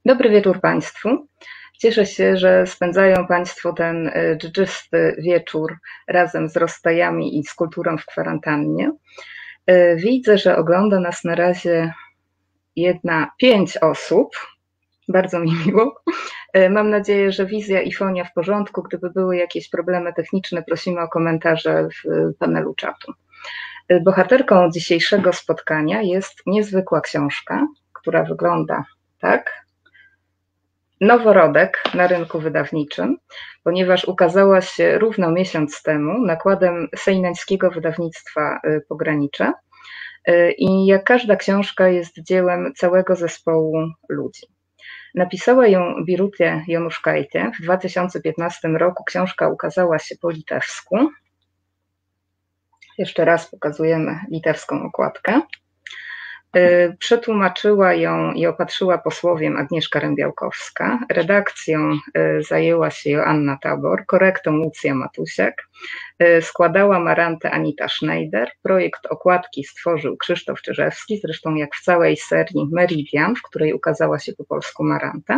Dobry wieczór Państwu. Cieszę się, że spędzają Państwo ten dżdżysty wieczór razem z rozstajami i z kulturą w kwarantannie. Widzę, że ogląda nas na razie 5 osób. Bardzo mi miło. Mam nadzieję, że wizja i fonia w porządku. Gdyby były jakieś problemy techniczne, prosimy o komentarze w panelu czatu. Bohaterką dzisiejszego spotkania jest niezwykła książka, która wygląda tak. Noworodek na rynku wydawniczym, ponieważ ukazała się równo miesiąc temu nakładem sejneńskiego wydawnictwa Pogranicze i jak każda książka jest dziełem całego zespołu ludzi. Napisała ją Birutė Jonuškaitė. W 2015 roku książka ukazała się po litewsku. Jeszcze raz pokazujemy litewską okładkę. Przetłumaczyła ją i opatrzyła posłowiem Agnieszka Rębiałkowska. Redakcją zajęła się Joanna Tabor, korektą Łucja Matusiak. Składała marantę Anita Schneider. Projekt okładki stworzył Krzysztof Czyżewski, zresztą jak w całej serii Meridian, w której ukazała się po polsku maranta.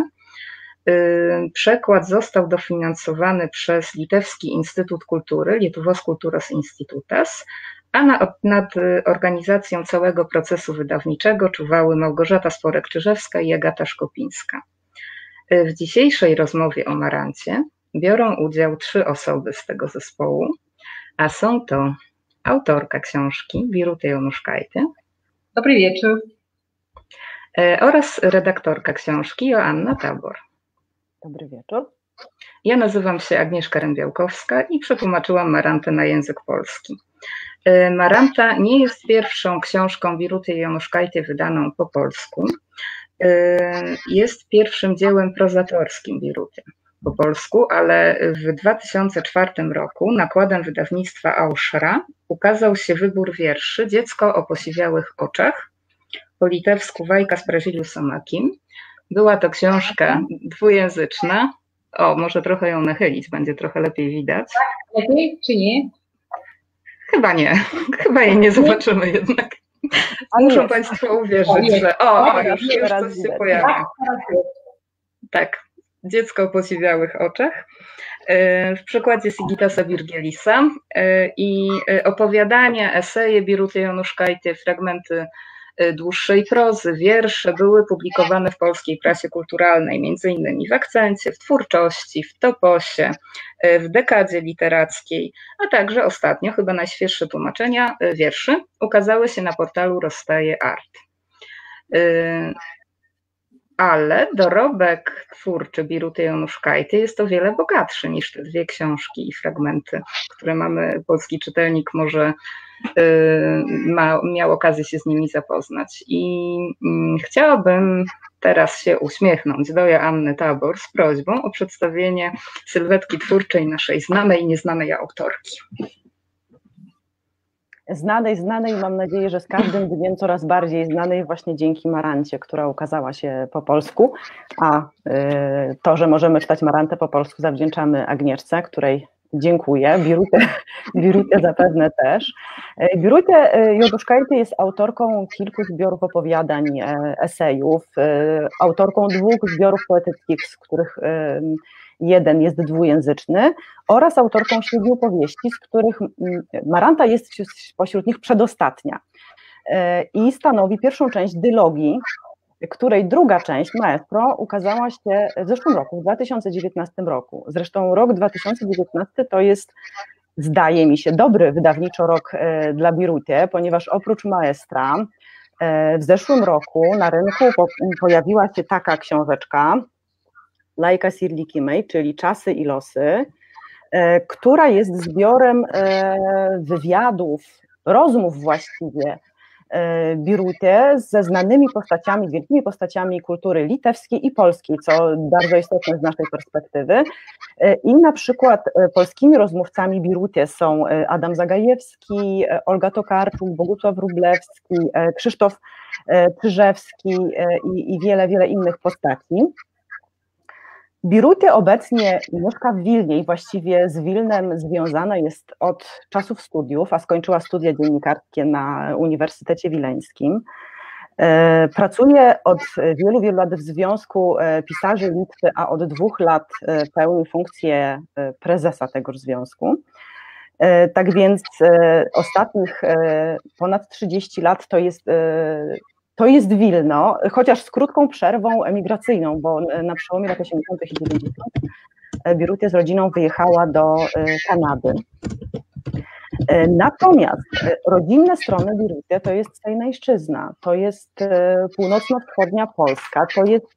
Przekład został dofinansowany przez Litewski Instytut Kultury, Lietuvos Kultūros Institutas, a nad organizacją całego procesu wydawniczego czuwały Małgorzata Sporek-Czyżewska i Agata Szkopińska. W dzisiejszej rozmowie o Marancie biorą udział 3 osoby z tego zespołu, a są to autorka książki Birutė Jonuškaitė. Dobry wieczór. Oraz redaktorka książki Joanna Tabor. Dobry wieczór. Ja nazywam się Agnieszka Rębiałkowska i przetłumaczyłam Marantę na język polski. Maranta nie jest pierwszą książką Birutė Jonuškaitė wydaną po polsku. Jest pierwszym dziełem prozatorskim Birutė po polsku, ale w 2004 roku nakładem wydawnictwa Auszra ukazał się wybór wierszy Dziecko o posiwiałych oczach, po litewsku Vaikas pražylius akim. Była to książka dwujęzyczna. O, może trochę ją nachylić, będzie trochę lepiej widać. Tak, lepiej czy nie? Chyba nie. Chyba jej nie zobaczymy jednak. Muszą Państwo uwierzyć, że już coś się pojawia. Tak, Dziecko o posiwiałych oczach. W przekładzie Sigitasa Birgielisa i opowiadania, eseje Birutė Jonuškaitė, fragmenty dłuższej prozy, wiersze były publikowane w polskiej prasie kulturalnej, między innymi w Akcencie, w Twórczości, w Toposie, w Dekadzie Literackiej, a także ostatnio, chyba najświeższe tłumaczenia wierszy ukazały się na portalu Rozstaje Art. Ale dorobek twórczy Birutė Jonuškaitė jest o wiele bogatszy niż te 2 książki i fragmenty, które mamy, polski czytelnik może miał okazję się z nimi zapoznać. I chciałabym teraz się uśmiechnąć do Joanny Tabor z prośbą o przedstawienie sylwetki twórczej naszej znanej i nieznanej autorki. Znanej, mam nadzieję, że z każdym dniem coraz bardziej znanej właśnie dzięki Marancie, która ukazała się po polsku, a to, że możemy czytać Marantę po polsku, zawdzięczamy Agnieszce, której dziękuję, Birutė zapewne też. Birutė Jonuškaitė jest autorką kilku zbiorów opowiadań, esejów, autorką 2 zbiorów poetyckich, z których jeden jest dwujęzyczny, oraz autorką 7 powieści, z których Maranta jest pośród nich przedostatnia i stanowi pierwszą część dylogii, której druga część, Maestro, ukazała się w zeszłym roku, w 2019 roku. Zresztą rok 2019 to jest, zdaje mi się, dobry wydawniczo rok dla Birutė, ponieważ oprócz Maestra w zeszłym roku na rynku pojawiła się taka książeczka Laikas ir likimai, czyli Czasy i losy, która jest zbiorem wywiadów, rozmów właściwie Birutė ze znanymi postaciami, z wielkimi postaciami kultury litewskiej i polskiej, co bardzo istotne z naszej perspektywy. I na przykład polskimi rozmówcami Birutė są Adam Zagajewski, Olga Tokarczuk, Bogusław Wróblewski, Krzysztof Czyżewski i wiele innych postaci. Birutė obecnie mieszka w Wilnie i właściwie z Wilnem związana jest od czasów studiów, a skończyła studia dziennikarskie na Uniwersytecie Wileńskim. Pracuję od wielu, wielu lat w Związku Pisarzy Litwy, a od 2 lat pełnię funkcję prezesa tegoż związku. Tak więc ostatnich ponad 30 lat to jest Wilno, chociaż z krótką przerwą emigracyjną, bo na przełomie lat 80. i 90. Birutė z rodziną wyjechała do Kanady. Natomiast rodzinne strony Birutė to jest Stejnejszczyzna, to jest północno-wschodnia Polska,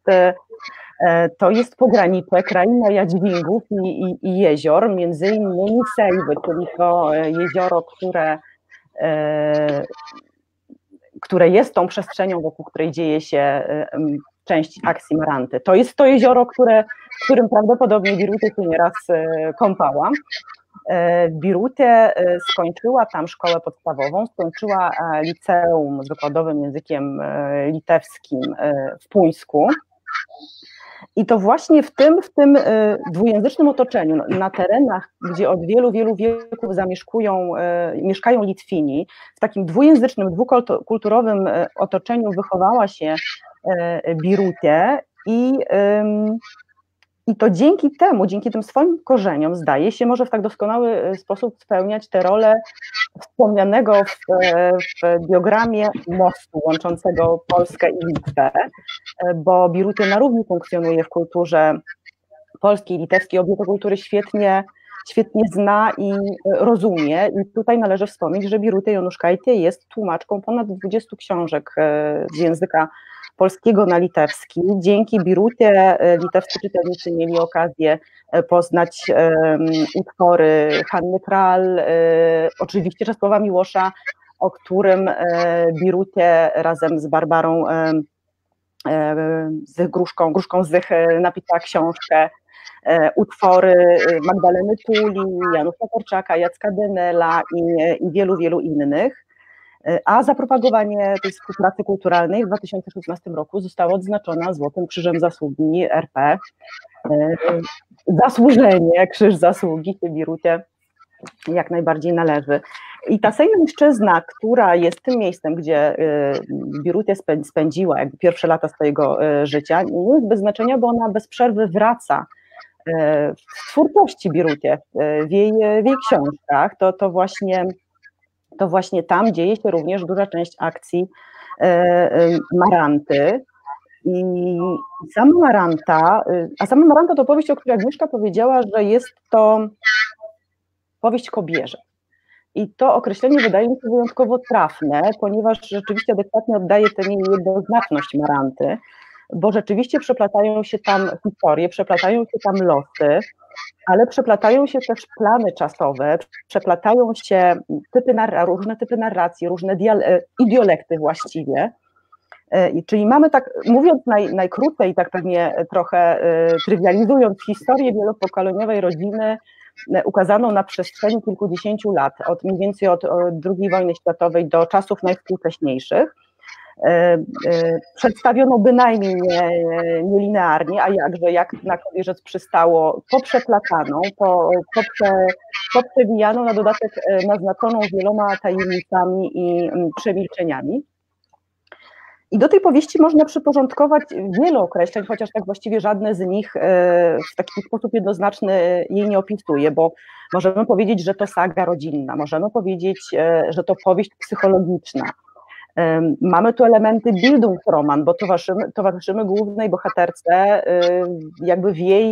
to jest pogranicze, kraina jadźwingów i jezior, między innymi Sejwy, czyli to jezioro, które jest tą przestrzenią, wokół której dzieje się część akcji Maranty. To jest to jezioro, w którym prawdopodobnie Birutė się nieraz kąpała. Birutė skończyła tam szkołę podstawową, skończyła liceum z wykładowym językiem litewskim w Puńsku. I to właśnie w tym dwujęzycznym otoczeniu, na terenach, gdzie od wielu, wielu wieków mieszkają Litwini, w takim dwujęzycznym, dwukulturowym otoczeniu wychowała się Birutė i to dzięki tym swoim korzeniom, zdaje się, może w tak doskonały sposób spełniać tę rolę wspomnianego w biogramie mostu łączącego Polskę i Litwę, bo Birutė na równi funkcjonuje w kulturze polskiej i litewskiej, obie te kultury świetnie zna i rozumie. I tutaj należy wspomnieć, że Birutė Jonuškaitė jest tłumaczką ponad 20 książek z języka polskiego na litewski. Dzięki Birutė litewscy czytelnicy mieli okazję poznać utwory Hanny Kral, oczywiście Czesława Miłosza, o którym Birutė razem z Barbarą z Gruszką Zych napisała książkę, utwory Magdaleny Tuli, Janusza Korczaka, Jacka Denela i wielu, wielu innych. A za propagowanie tej współpracy kulturalnej w 2016 roku została odznaczona Złotym Krzyżem Zasługi RP. Zasłużenie, Krzyż Zasługi się Birutė jak najbardziej należy. I ta Stejnejszczyzna, która jest tym miejscem, gdzie Birutė spędziła jakby pierwsze lata swojego życia, nie jest bez znaczenia, bo ona bez przerwy wraca w twórczości Birutė, w jej książkach. To właśnie tam dzieje się również duża część akcji Maranty. I sama Maranta to powieść, o której Agnieszka powiedziała, że jest to powieść kobierze. I to określenie wydaje mi się wyjątkowo trafne, ponieważ rzeczywiście adekwatnie oddaje tę jednoznaczność Maranty, bo rzeczywiście przeplatają się tam historie, przeplatają się tam losy, ale przeplatają się też plany czasowe, przeplatają się różne typy narracji, różne dialekty właściwie. Czyli mamy tak, mówiąc najkrócej, tak pewnie trochę trywializując historię wielopokoleniowej rodziny, ukazaną na przestrzeni kilkudziesięciu lat, mniej więcej od II wojny światowej do czasów najwspółcześniejszych, przedstawiono bynajmniej nielinearnie, a jakże, jak na kobierzec przystało, poprzeplataną, poprzewijaną, na dodatek naznaczoną wieloma tajemnicami i przemilczeniami. I do tej powieści można przyporządkować wiele określeń, chociaż tak właściwie żadne z nich w taki sposób jednoznaczny jej nie opisuje, bo możemy powiedzieć, że to saga rodzinna, możemy powiedzieć, że to powieść psychologiczna. Mamy tu elementy Bildungsroman, bo towarzyszymy głównej bohaterce jakby w jej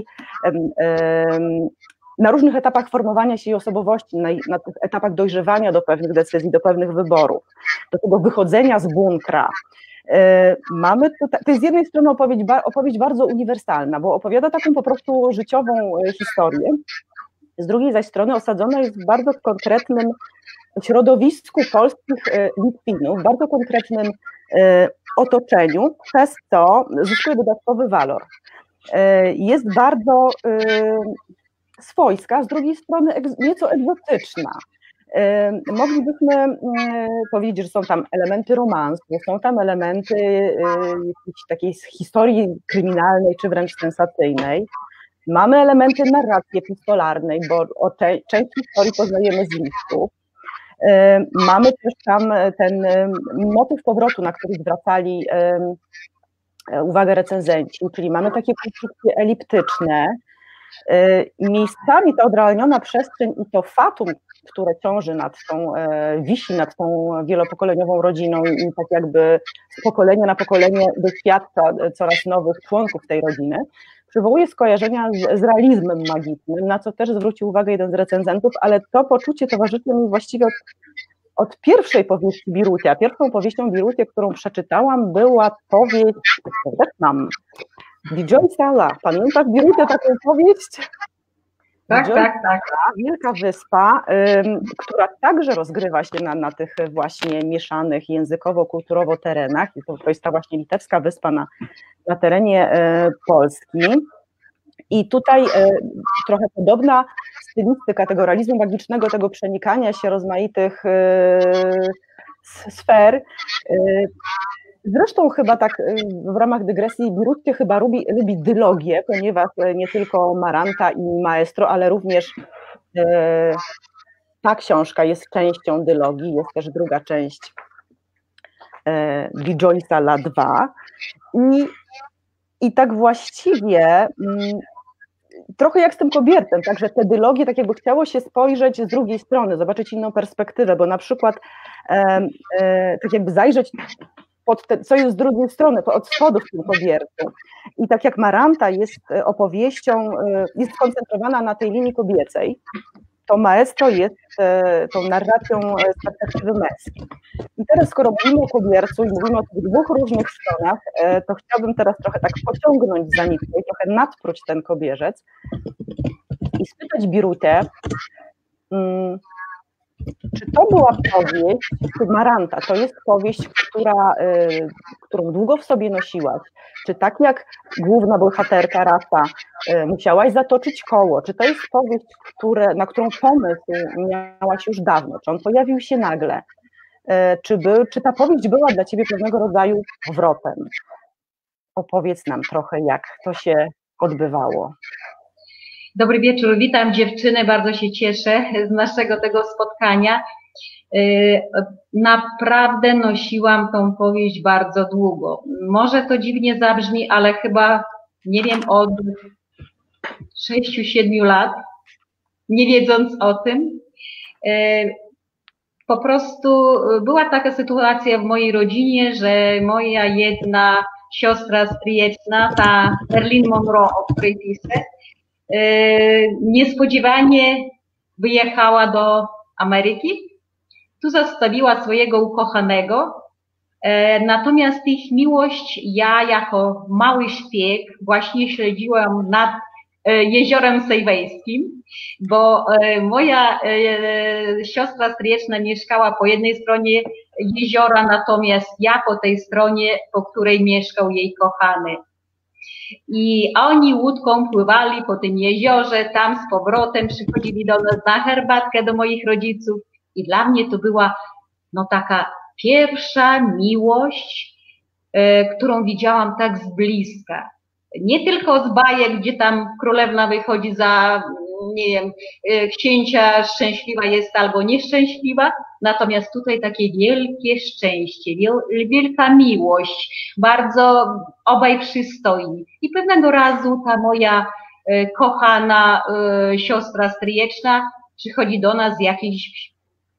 na różnych etapach formowania się jej osobowości, na tych etapach dojrzewania do pewnych decyzji, do pewnych wyborów, do tego wychodzenia z bunkra. Mamy to jest z jednej strony opowieść bardzo uniwersalna, bo opowiada taką po prostu życiową historię, z drugiej zaś strony osadzona jest w bardzo konkretnym środowisku polskich Litwinów, w bardzo konkretnym otoczeniu, przez co zyskuje dodatkowy walor. Jest bardzo swojska, z drugiej strony nieco egzotyczna. Moglibyśmy powiedzieć, że są tam elementy romansu, są tam elementy jakiejś takiej historii kryminalnej czy wręcz sensacyjnej. Mamy elementy narracji epistolarnej, bo część historii poznajemy z listów. Mamy też tam ten motyw powrotu, na który zwracali uwagę recenzenci, czyli mamy takie konstrukcje eliptyczne, miejscami ta odrealniona przestrzeń i to fatum, które ciąży nad tą, wisi nad tą wielopokoleniową rodziną i tak jakby z pokolenia na pokolenie doświadcza coraz nowych członków tej rodziny, przywołuje skojarzenia z realizmem magicznym, na co też zwrócił uwagę jeden z recenzentów, ale to poczucie towarzyszy mi właściwie od pierwszej powieści Birutia. Pierwszą powieścią Birutia, którą przeczytałam, była powieść Wietnam. Bijoy Sala. Pamiętasz Birutia taką powieść? Tak. Wielka Wyspa, która także rozgrywa się na tych właśnie mieszanych językowo-kulturowo terenach. To jest ta właśnie litewska wyspa na terenie Polski. I tutaj trochę podobna stylistyka tego realizmu magicznego, tego przenikania się rozmaitych sfer. Zresztą chyba tak w ramach dygresji Birutie chyba lubi dylogię, ponieważ nie tylko Maranta i Maestro, ale również ta książka jest częścią dylogii, jest też druga część Bijoy Sala 2 i tak właściwie trochę jak z tym Kobiertem, także te dylogie tak jakby chciało się spojrzeć z drugiej strony, zobaczyć inną perspektywę, bo na przykład tak jakby zajrzeć co jest z drugiej strony, od spodu w tym Kobiercu. I tak jak Maranta jest opowieścią, jest skoncentrowana na tej linii kobiecej, to Maestro jest tą narracją z perspektywy męskiej. I teraz, skoro mówimy o Kobiercu i mówimy o tych dwóch różnych stronach, to chciałabym teraz trochę tak pociągnąć za nitkę i trochę nadpróć ten Kobierzec i spytać Birutę, czy to była powieść, Maranta, to jest powieść, którą długo w sobie nosiłaś? Czy tak jak główna bohaterka Rafa musiałaś zatoczyć koło? Czy to jest powieść, na którą pomysł miałaś już dawno? Czy on pojawił się nagle? Czy ta powieść była dla ciebie pewnego rodzaju powrotem? Opowiedz nam trochę, jak to się odbywało. Dobry wieczór, witam dziewczyny, bardzo się cieszę z naszego tego spotkania. Naprawdę nosiłam tą powieść bardzo długo. Może to dziwnie zabrzmi, ale chyba, nie wiem, od 6-7 lat, nie wiedząc o tym. Po prostu była taka sytuacja w mojej rodzinie, że moja jedna siostra stryjeczna, ta Marilyn Monroe, o której piszę, niespodziewanie wyjechała do Ameryki. Tu zostawiła swojego ukochanego. Natomiast ich miłość ja jako mały szpieg właśnie śledziłam nad jeziorem Sejwejskim, bo moja siostra stryjeczna mieszkała po jednej stronie jeziora, natomiast ja po tej stronie, po której mieszkał jej kochany. I oni łódką pływali po tym jeziorze, tam z powrotem przychodzili do nas na herbatkę do moich rodziców i dla mnie to była taka pierwsza miłość, którą widziałam tak z bliska. Nie tylko z bajek, gdzie tam królewna wychodzi za, nie wiem, księcia, szczęśliwa jest albo nieszczęśliwa, natomiast tutaj takie wielkie szczęście, wielka miłość, bardzo obaj przystojni. I pewnego razu ta moja kochana siostra stryjeczna przychodzi do nas z jakiejś,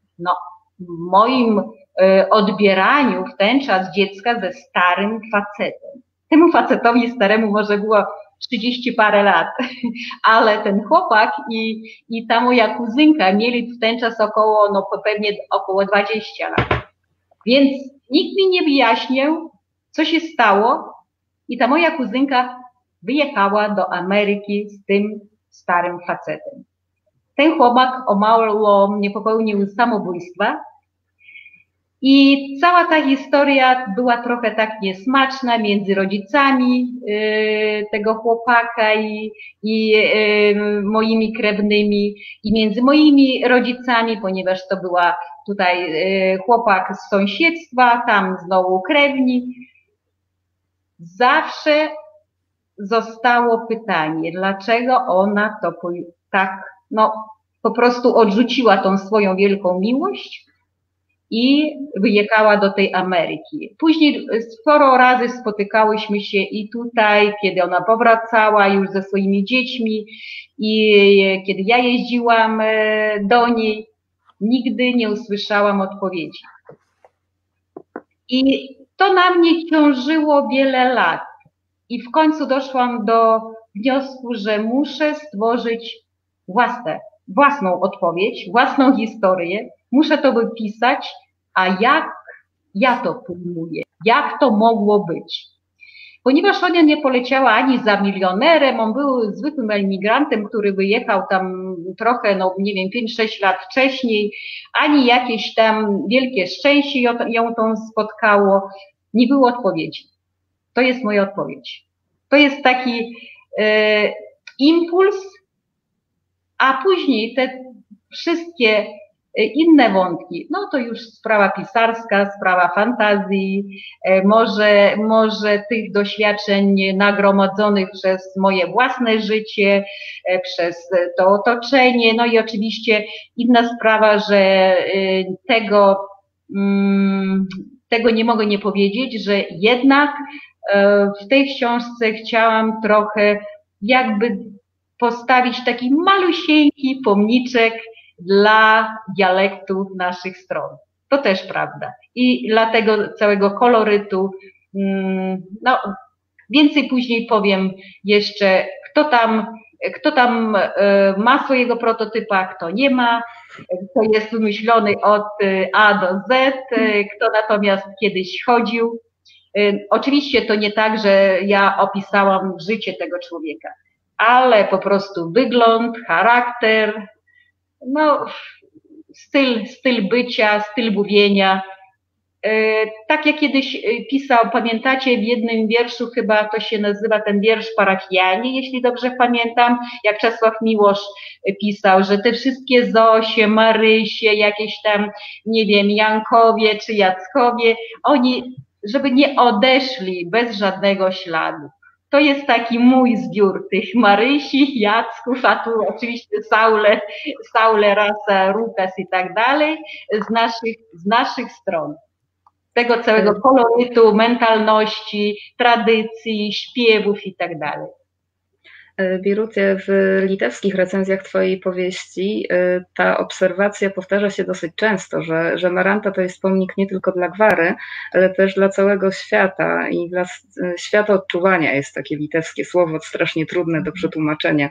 w moim odbieraniu w ten czas dziecka ze starym facetem. Temu facetowi staremu może było 30 parę lat, ale ten chłopak i ta moja kuzynka mieli w ten czas pewnie około 20 lat. Więc nikt mi nie wyjaśnił, co się stało i ta moja kuzynka wyjechała do Ameryki z tym starym facetem. Ten chłopak o mało nie popełnił samobójstwa. I cała ta historia była trochę tak niesmaczna między rodzicami tego chłopaka i moimi krewnymi i między moimi rodzicami, ponieważ to była tutaj chłopak z sąsiedztwa, tam znowu krewni. Zawsze zostało pytanie, dlaczego ona to tak, po prostu odrzuciła tą swoją wielką miłość i wyjechała do tej Ameryki. Później sporo razy spotykałyśmy się i tutaj, kiedy ona powracała już ze swoimi dziećmi i kiedy ja jeździłam do niej, nigdy nie usłyszałam odpowiedzi. I to na mnie ciążyło wiele lat. I w końcu doszłam do wniosku, że muszę stworzyć własną odpowiedź, własną historię. Muszę to wypisać, a jak ja to pojmuję? Jak to mogło być? Ponieważ ona nie poleciała ani za milionerem, on był zwykłym emigrantem, który wyjechał tam trochę, no nie wiem, 5-6 lat wcześniej, ani jakieś tam wielkie szczęście ją tą spotkało. Nie było odpowiedzi. To jest moja odpowiedź. To jest taki impuls, a później te wszystkie inne wątki, no to już sprawa pisarska, sprawa fantazji, może tych doświadczeń nagromadzonych przez moje własne życie, przez to otoczenie, no i oczywiście inna sprawa, że tego nie mogę nie powiedzieć, że jednak w tej książce chciałam trochę jakby postawić taki malusieńki pomniczek dla dialektu naszych stron. To też prawda. I dla tego całego kolorytu, no więcej później powiem jeszcze, kto tam ma swojego prototypa, kto nie ma, kto jest wymyślony od A do Z, kto natomiast kiedyś chodził. Oczywiście to nie tak, że ja opisałam życie tego człowieka, ale po prostu wygląd, charakter, no, styl bycia, styl mówienia. Tak jak kiedyś pisał, pamiętacie w jednym wierszu, chyba to się nazywa ten wiersz Parafianie, jeśli dobrze pamiętam, jak Czesław Miłosz pisał, że te wszystkie Zosie, Marysie, jakieś tam, nie wiem, Jankowie czy Jackowie, oni, żeby nie odeszli bez żadnego śladu. To jest taki mój zbiór tych Marysi, Jacków, a tu oczywiście Saule, Rasa, Rukas i tak dalej, z naszych stron. Tego całego kolorytu, mentalności, tradycji, śpiewów i tak dalej. Birutie, w litewskich recenzjach twojej powieści ta obserwacja powtarza się dosyć często, że Maranta to jest pomnik nie tylko dla gwary, ale też dla całego świata i dla świata odczuwania jest takie litewskie słowo, strasznie trudne do przetłumaczenia,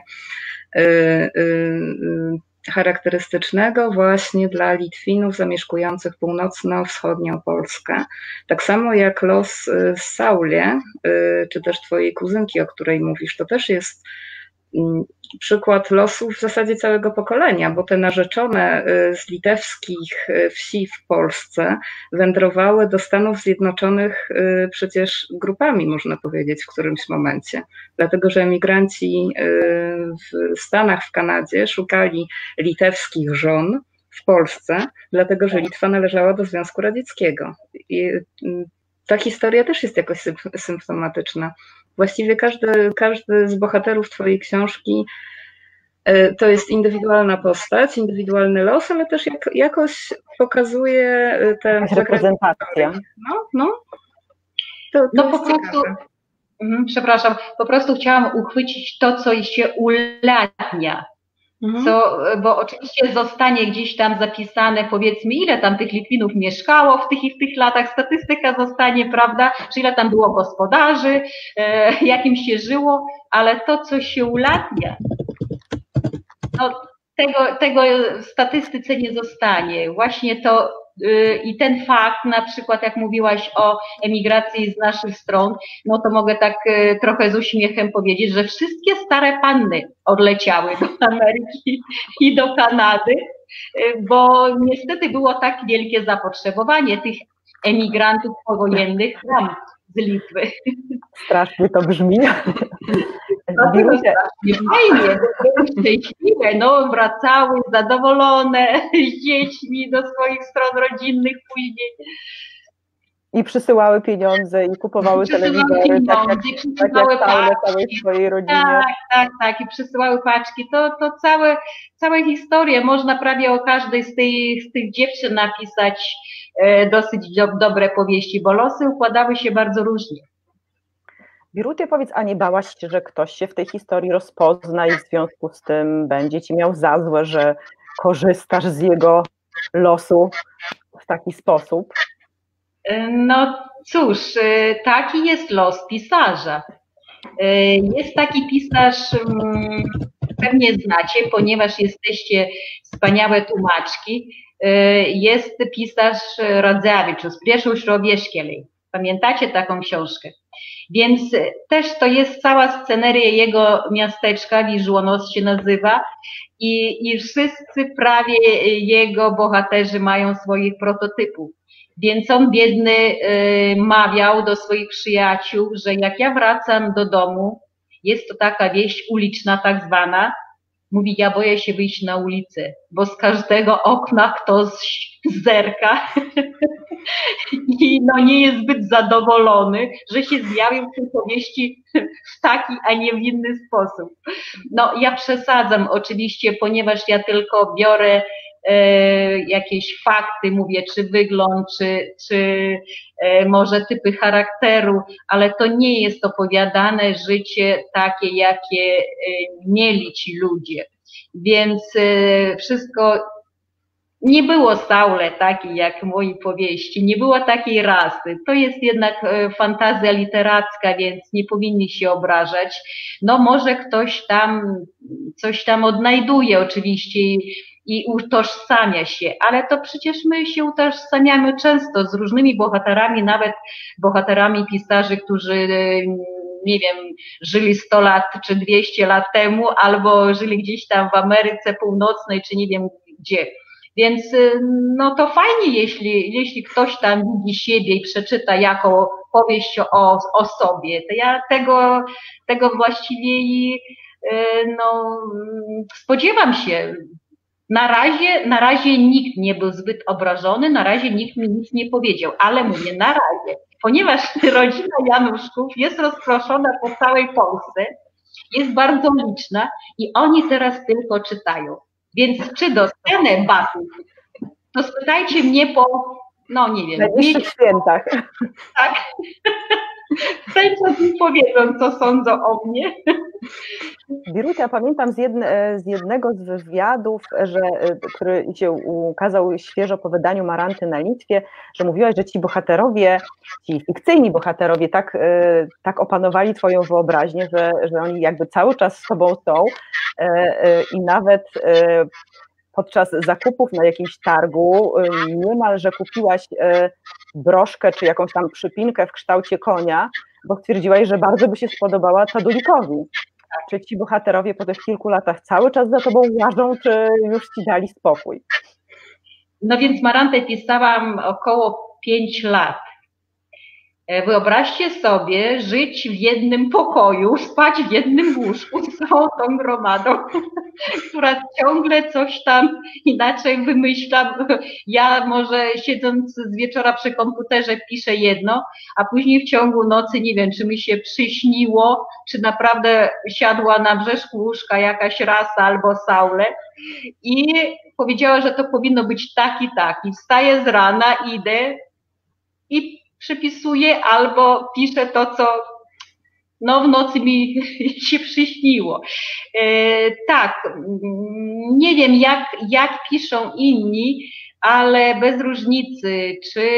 charakterystycznego właśnie dla Litwinów zamieszkujących północno-wschodnią Polskę. Tak samo jak los Saulie, czy też twojej kuzynki, o której mówisz, to też jest przykład losu w zasadzie całego pokolenia, bo te narzeczone z litewskich wsi w Polsce wędrowały do Stanów Zjednoczonych przecież grupami, można powiedzieć, w którymś momencie. Dlatego, że emigranci w Stanach, w Kanadzie szukali litewskich żon w Polsce, dlatego, że Litwa należała do Związku Radzieckiego. I ta historia też jest jakoś symptomatyczna. Właściwie każdy z bohaterów twojej książki to jest indywidualna postać, indywidualny los, ale też jakoś pokazuje tę reprezentację. No po prostu, przepraszam, po prostu chciałam uchwycić to, co się ulatnia. Bo oczywiście zostanie gdzieś tam zapisane, powiedzmy, ile tam tych Litwinów mieszkało w tych latach, statystyka zostanie, prawda, czy ile tam było gospodarzy, jakim się żyło, ale to, co się ulatnia, no, tego w statystyce nie zostanie. Właśnie to i ten fakt, na przykład jak mówiłaś o emigracji z naszych stron, no to mogę tak trochę z uśmiechem powiedzieć, że wszystkie stare panny odleciały do Ameryki i do Kanady, bo niestety było tak wielkie zapotrzebowanie tych emigrantów powojennych tam z Litwy. Strasznie to brzmi. No to strasznie fajnie, były szczęśliwe, no wracały zadowolone z dziećmi do swoich stron rodzinnych później. I przysyłały pieniądze i kupowały telewizory, tak jak całej swojej rodzinie. Tak. I przysyłały paczki. To całe historie. Można prawie o każdej z tych dziewczyn napisać dosyć dobre powieści, bo losy układały się bardzo różnie. Biruty, powiedz, a nie bałaś się, że ktoś się w tej historii rozpozna i w związku z tym będzie ci miał za złe, że korzystasz z jego losu w taki sposób? No cóż, taki jest los pisarza. Jest taki pisarz, pewnie znacie, ponieważ jesteście wspaniałe tłumaczki, jest pisarz Radzevičius, Priešaušrio Vieškeliai. Pamiętacie taką książkę? Więc też to jest cała sceneria jego miasteczka, Wiżłonos się nazywa, i wszyscy prawie jego bohaterzy mają swoich prototypów. Więc on biedny mawiał do swoich przyjaciół, że jak ja wracam do domu, jest to taka wieś uliczna tak zwana, mówi, ja boję się wyjść na ulicę, bo z każdego okna ktoś zerka i no nie jest zbyt zadowolony, że się zjawił w tej powieści w taki, a nie w inny sposób. No ja przesadzam oczywiście, ponieważ ja tylko biorę jakieś fakty, mówię, czy wygląd, czy może typy charakteru, ale to nie jest opowiadane życie takie, jakie mieli ci ludzie. Więc wszystko nie było Saule takiej jak w mojej powieści, nie było takiej rasy. To jest jednak fantazja literacka, więc nie powinni się obrażać. No może ktoś tam coś tam odnajduje oczywiście i utożsamia się, ale to przecież my się utożsamiamy często z różnymi bohaterami, nawet bohaterami pisarzy, którzy nie wiem, żyli 100 lat czy 200 lat temu, albo żyli gdzieś tam w Ameryce Północnej, czy nie wiem gdzie. Więc no to fajnie, jeśli ktoś tam widzi siebie i przeczyta jako powieść o sobie. To ja tego właściwie no, spodziewam się. Na razie nikt nie był zbyt obrażony, na razie nikt mi nic nie powiedział, ale mówię na razie, ponieważ rodzina Januszków jest rozproszona po całej Polsce, jest bardzo liczna i oni teraz tylko czytają. Więc czy dostanę batów, to spytajcie mnie po, no nie wiem, najbliższych świętach. Tak. Sędzia mi powiedzą, co sądzą o mnie. Biruta, pamiętam z jednego z wywiadów, który się ukazał świeżo po wydaniu Maranty na Litwie, że mówiłaś, że ci bohaterowie, ci fikcyjni bohaterowie tak opanowali twoją wyobraźnię, że oni jakby cały czas z tobą są i nawet podczas zakupów na jakimś targu niemalże kupiłaś broszkę czy jakąś tam przypinkę w kształcie konia, bo stwierdziłaś, że bardzo by się spodobała Tadulikowi. Czy ci bohaterowie po tych kilku latach cały czas za tobą łażą, czy już ci dali spokój? No więc Marantę pisałam około 5 lat. Wyobraźcie sobie żyć w jednym pokoju, spać w jednym łóżku z całą tą gromadą, która ciągle coś tam inaczej wymyśla. Ja może siedząc z wieczora przy komputerze piszę jedno, a później w ciągu nocy nie wiem, czy mi się przyśniło, czy naprawdę siadła na brzeszku łóżka jakaś rasa albo Saule i powiedziała, że to powinno być tak i tak. I wstaję z rana, idę i przypisuję albo piszę to, co no w nocy mi się przyśniło. Tak, nie wiem jak piszą inni, ale bez różnicy, czy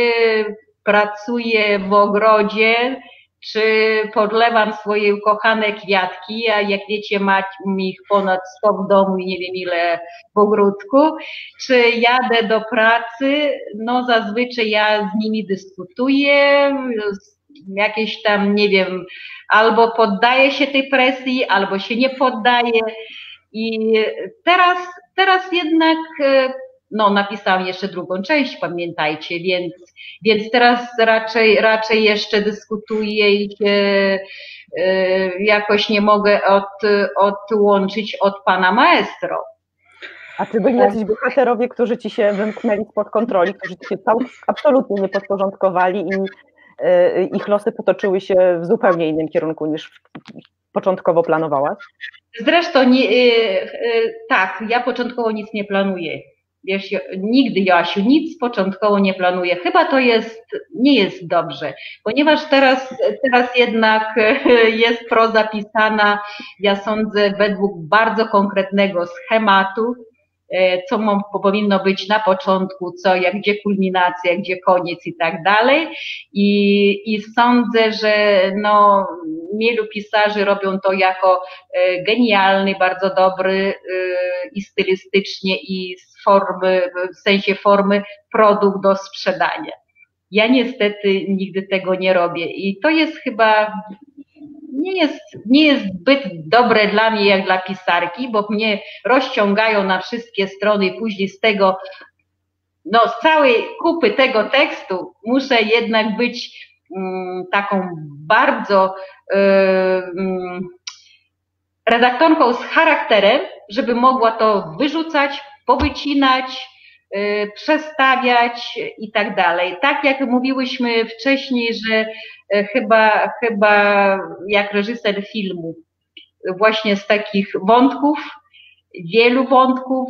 pracuję w ogrodzie, czy podlewam swoje ukochane kwiatki, a jak wiecie, mam ich ponad 100 w domu i nie wiem ile w ogródku, czy jadę do pracy, no zazwyczaj ja z nimi dyskutuję, jakieś tam, nie wiem, albo poddaję się tej presji, albo się nie poddaję i teraz jednak no napisałam jeszcze drugą część, pamiętajcie, więc teraz raczej jeszcze dyskutuję i się jakoś nie mogę odłączyć od pana maestro. A czy byli jacyś bohaterowie, którzy ci się wymknęli spod kontroli, którzy ci się absolutnie nie podporządkowali ich losy potoczyły się w zupełnie innym kierunku niż początkowo planowałaś? Zresztą tak, ja początkowo nic nie planuję. Wiesz, nigdy, Joasiu, nic początkowo nie planuję. Chyba to nie jest dobrze, ponieważ teraz jednak jest proza pisana, ja sądzę, według bardzo konkretnego schematu, co powinno być na początku, gdzie kulminacja, gdzie koniec i tak dalej. I sądzę, że no, wielu pisarzy robią to jako genialny, bardzo dobry i stylistycznie i z formy, w sensie formy produkt do sprzedania. Ja niestety nigdy tego nie robię i to jest chyba nie jest zbyt dobre dla mnie jak dla pisarki, bo mnie rozciągają na wszystkie strony i później z tego, no z całej kupy tego tekstu muszę jednak być taką bardzo redaktorką z charakterem, żeby mogła to wyrzucać, powycinać, przestawiać i tak dalej. Tak jak mówiłyśmy wcześniej, że chyba jak reżyser filmu, właśnie z takich wątków, wielu wątków,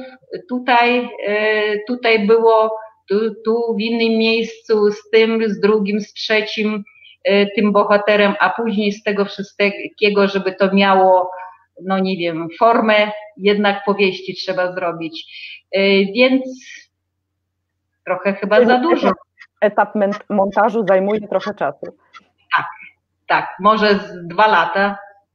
tutaj było, tu w innym miejscu, z tym, z drugim, z trzecim, tym bohaterem, a później z tego wszystkiego, żeby to miało, no nie wiem, formę jednak powieści trzeba zrobić. Więc trochę chyba za dużo. Etap montażu zajmuje trochę czasu. Tak, może z 2 lata.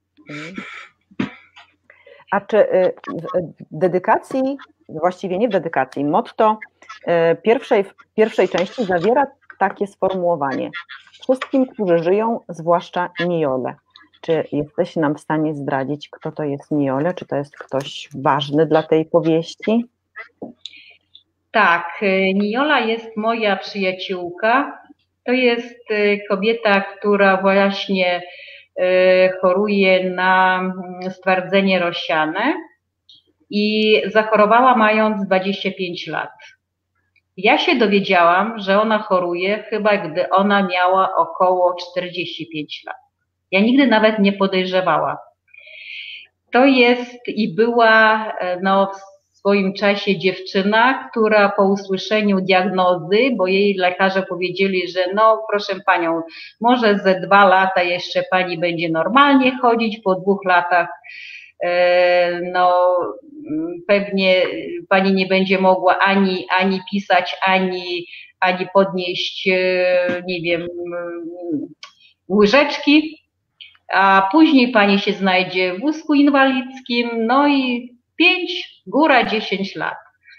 A czy w dedykacji, właściwie nie w dedykacji, motto pierwszej części zawiera takie sformułowanie: wszystkim, którzy żyją, zwłaszcza Nijole. Czy jesteś nam w stanie zdradzić, kto to jest Nijole? Czy to jest ktoś ważny dla tej powieści? Tak, Nijola jest moja przyjaciółka. To jest kobieta, która właśnie choruje na stwardnienie rozsiane i zachorowała mając 25 lat. Ja się dowiedziałam, że ona choruje chyba gdy ona miała około 45 lat. Ja nigdy nawet nie podejrzewałam. To jest i była no, w swoim czasie dziewczyna, która po usłyszeniu diagnozy, bo jej lekarze powiedzieli, że no proszę panią, może ze 2 lata jeszcze pani będzie normalnie chodzić, po 2 latach no pewnie pani nie będzie mogła ani pisać, ani podnieść, nie wiem, łyżeczki, a później pani się znajdzie w wózku inwalidzkim, no i 5, góra 10 lat.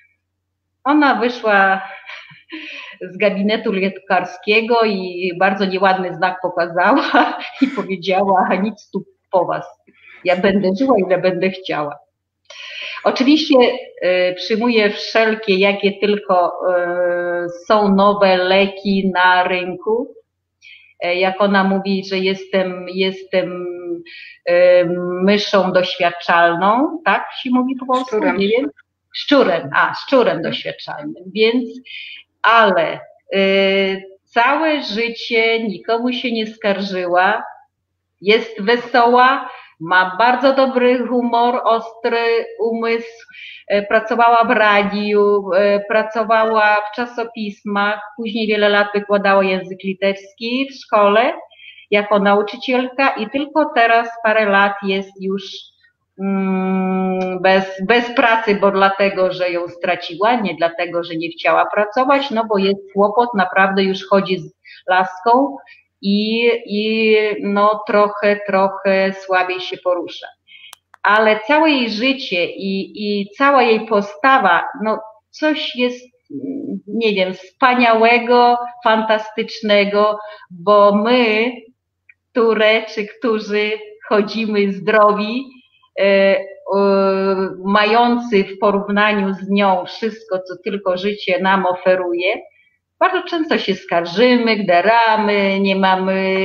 Ona wyszła z gabinetu lekarskiego i bardzo nieładny znak pokazała i powiedziała: a nic tu po was, ja będę żyła ile będę chciała. Oczywiście przyjmuję wszelkie, jakie tylko są nowe leki na rynku. Jak ona mówi, że jestem myszą doświadczalną, tak się mówi po polsku? Nie wiem. Szczurem doświadczalnym, więc, ale całe życie nikomu się nie skarżyła, jest wesoła, ma bardzo dobry humor, ostry umysł, pracowała w radiu, pracowała w czasopismach, później wiele lat wykładała język litewski w szkole jako nauczycielka i tylko teraz parę lat jest już bez pracy, bo dlatego, że ją straciła, nie dlatego, że nie chciała pracować, no bo jest kłopot, naprawdę już chodzi z laską i no trochę słabiej się porusza. Ale całe jej życie i cała jej postawa, no coś jest, nie wiem, wspaniałego, fantastycznego, bo my, którzy chodzimy zdrowi, mający w porównaniu z nią wszystko, co tylko życie nam oferuje, bardzo często się skarżymy, gderamy, nie mamy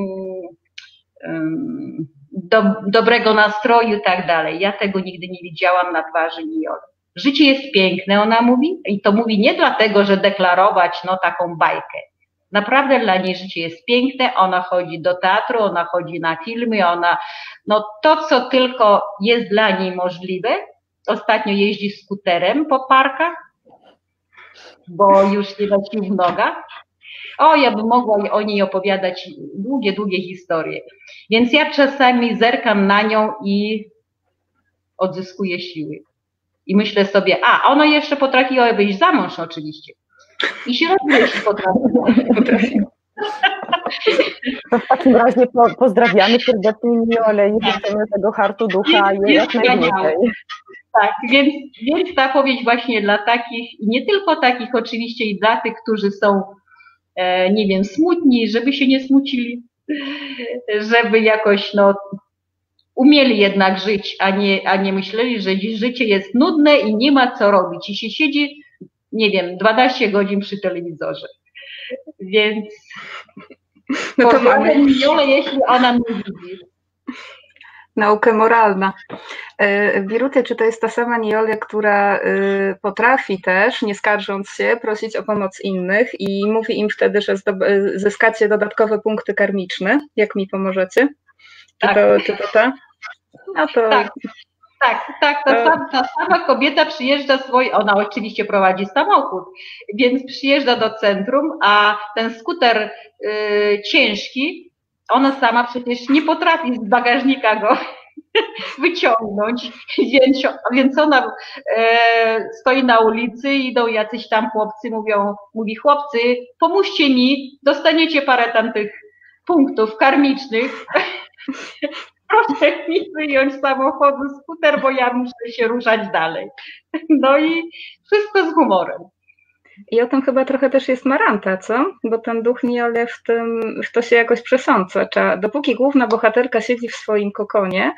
dobrego nastroju i tak dalej. Ja tego nigdy nie widziałam na twarzy Nijoli. Życie jest piękne, ona mówi, i to mówi nie dlatego, że deklarować no taką bajkę, Naprawdę dla niej życie jest piękne, ona chodzi do teatru, ona chodzi na filmy, no to co tylko jest dla niej możliwe. Ostatnio jeździ skuterem po parkach, bo już nie ma sił w nogach. O, ja bym mogła o niej opowiadać długie, długie historie. Więc ja czasami zerkam na nią i odzyskuję siły. I myślę sobie, ona jeszcze potrafiła wyjść za mąż oczywiście. I się rozwieść potrafi. To w takim razie pozdrawiamy serdecznie Niolę i życzymy tego hartu ducha jak najwięcej. Tak, więc ta powieść właśnie dla takich, i nie tylko takich oczywiście, i dla tych, którzy są, nie wiem, smutni, żeby się nie smucili, żeby jakoś umieli jednak żyć, a nie myśleli, że życie jest nudne i nie ma co robić i się siedzi, nie wiem, 12 godzin przy telewizorze. Więc no to mamy Niolę, jeśli ona mnie widzi. Naukę moralna. Biruty, czy to jest ta sama Niola, która potrafi też, nie skarżąc się, prosić o pomoc innych i mówi im wtedy, że zyskacie dodatkowe punkty karmiczne, jak mi pomożecie? Tak. Czy to ta? No to... Tak, ta sama kobieta przyjeżdża ona oczywiście prowadzi samochód, więc przyjeżdża do centrum, a ten skuter ciężki, ona sama przecież nie potrafi z bagażnika go wyciągnąć, więc ona stoi na ulicy, idą jacyś tam chłopcy, mówi chłopcy, pomóżcie mi, dostaniecie parę tamtych punktów karmicznych. Proszę mi wyjąć z samochodu skuter, bo ja muszę się ruszać dalej. No i wszystko z humorem. I o tym chyba trochę też jest Maranta, co? Bo ten duch Niole w to się jakoś przesądza. Dopóki główna bohaterka siedzi w swoim kokonie,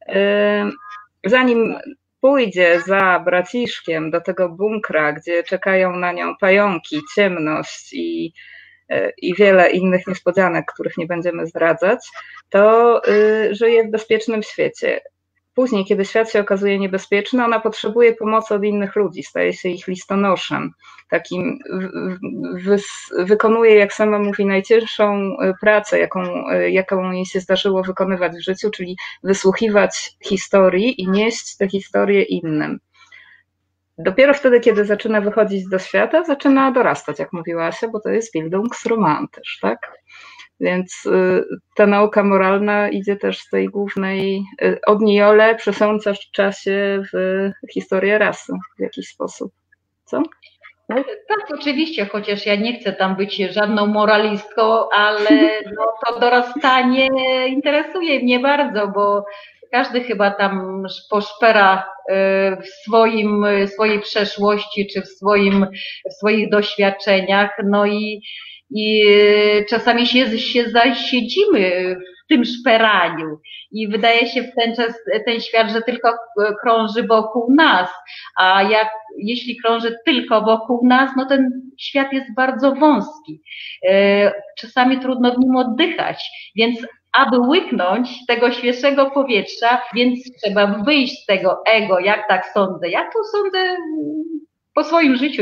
zanim pójdzie za braciszkiem do tego bunkra, gdzie czekają na nią pająki, ciemność i wiele innych niespodzianek, których nie będziemy zdradzać, to żyje w bezpiecznym świecie. Później, kiedy świat się okazuje niebezpieczny, ona potrzebuje pomocy od innych ludzi, staje się ich listonoszem. Takim wykonuje, jak sama mówi, najcięższą pracę, jaką jej się zdarzyło wykonywać w życiu, czyli wysłuchiwać historii i nieść te historie innym. Dopiero wtedy, kiedy zaczyna wychodzić do świata, zaczyna dorastać, jak mówiła Asia, bo to jest Bildungsroman też, tak? Więc ta nauka moralna idzie też z tej głównej, od Niole przesądza w czasie w historię rasy w jakiś sposób. Co? Tak, oczywiście, chociaż ja nie chcę tam być żadną moralistką, ale to dorastanie interesuje mnie bardzo, bo każdy chyba tam poszpera w swojej przeszłości czy w swoich doświadczeniach, no i czasami się zasiedzimy w tym szperaniu i wydaje się w ten świat, że tylko krąży wokół nas, a jeśli krąży tylko wokół nas, no ten świat jest bardzo wąski. Czasami trudno w nim oddychać, więc aby łyknąć tego świeżego powietrza, więc trzeba wyjść z tego ego, jak tak sądzę. Ja tu sądzę po swoim życiu,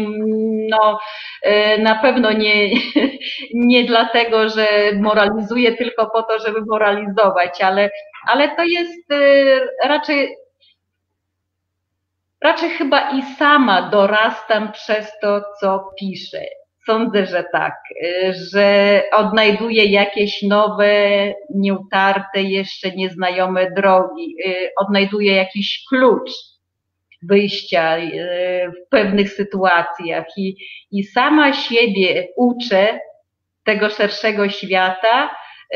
na pewno nie dlatego, że moralizuję tylko po to, żeby moralizować, ale to jest raczej chyba i sama dorastam przez to, co piszę. Sądzę, że tak, że odnajduję jakieś nowe, nieutarte, jeszcze nieznajome drogi, odnajduję jakiś klucz wyjścia w pewnych sytuacjach i sama siebie uczę tego szerszego świata,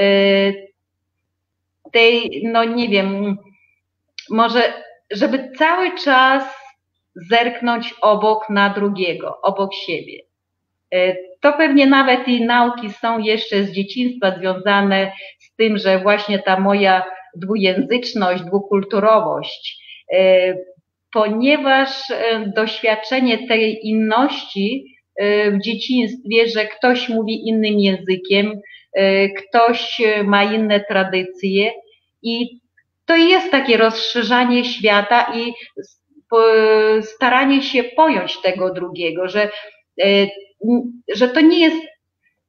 nie wiem, może żeby cały czas zerknąć na drugiego, obok siebie. To pewnie nawet i nauki są jeszcze z dzieciństwa związane z tym, że właśnie ta moja dwujęzyczność, dwukulturowość, ponieważ doświadczenie tej inności w dzieciństwie, że ktoś mówi innym językiem, ktoś ma inne tradycje i to jest takie rozszerzanie świata i staranie się pojąć tego drugiego, że to nie jest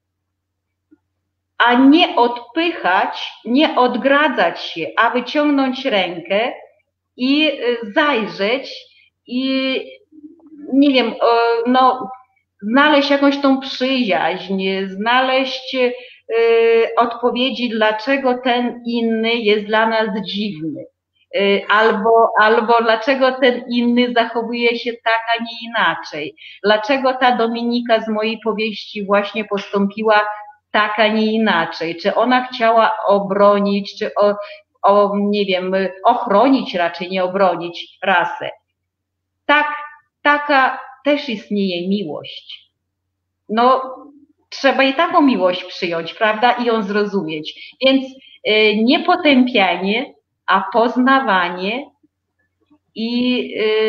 a nie odpychać, nie odgradzać się, a wyciągnąć rękę i zajrzeć i nie wiem, no, znaleźć jakąś tą przyjaźń, znaleźć odpowiedzi, dlaczego ten inny jest dla nas dziwny. Albo dlaczego ten inny zachowuje się tak, a nie inaczej. Dlaczego ta Dominika z mojej powieści właśnie postąpiła tak, a nie inaczej. Czy ona chciała obronić, czy nie wiem, ochronić raczej, nie obronić rasę. Tak, taka też istnieje miłość. No, trzeba i taką miłość przyjąć, prawda, i ją zrozumieć. Więc nie potępianie, a poznawanie i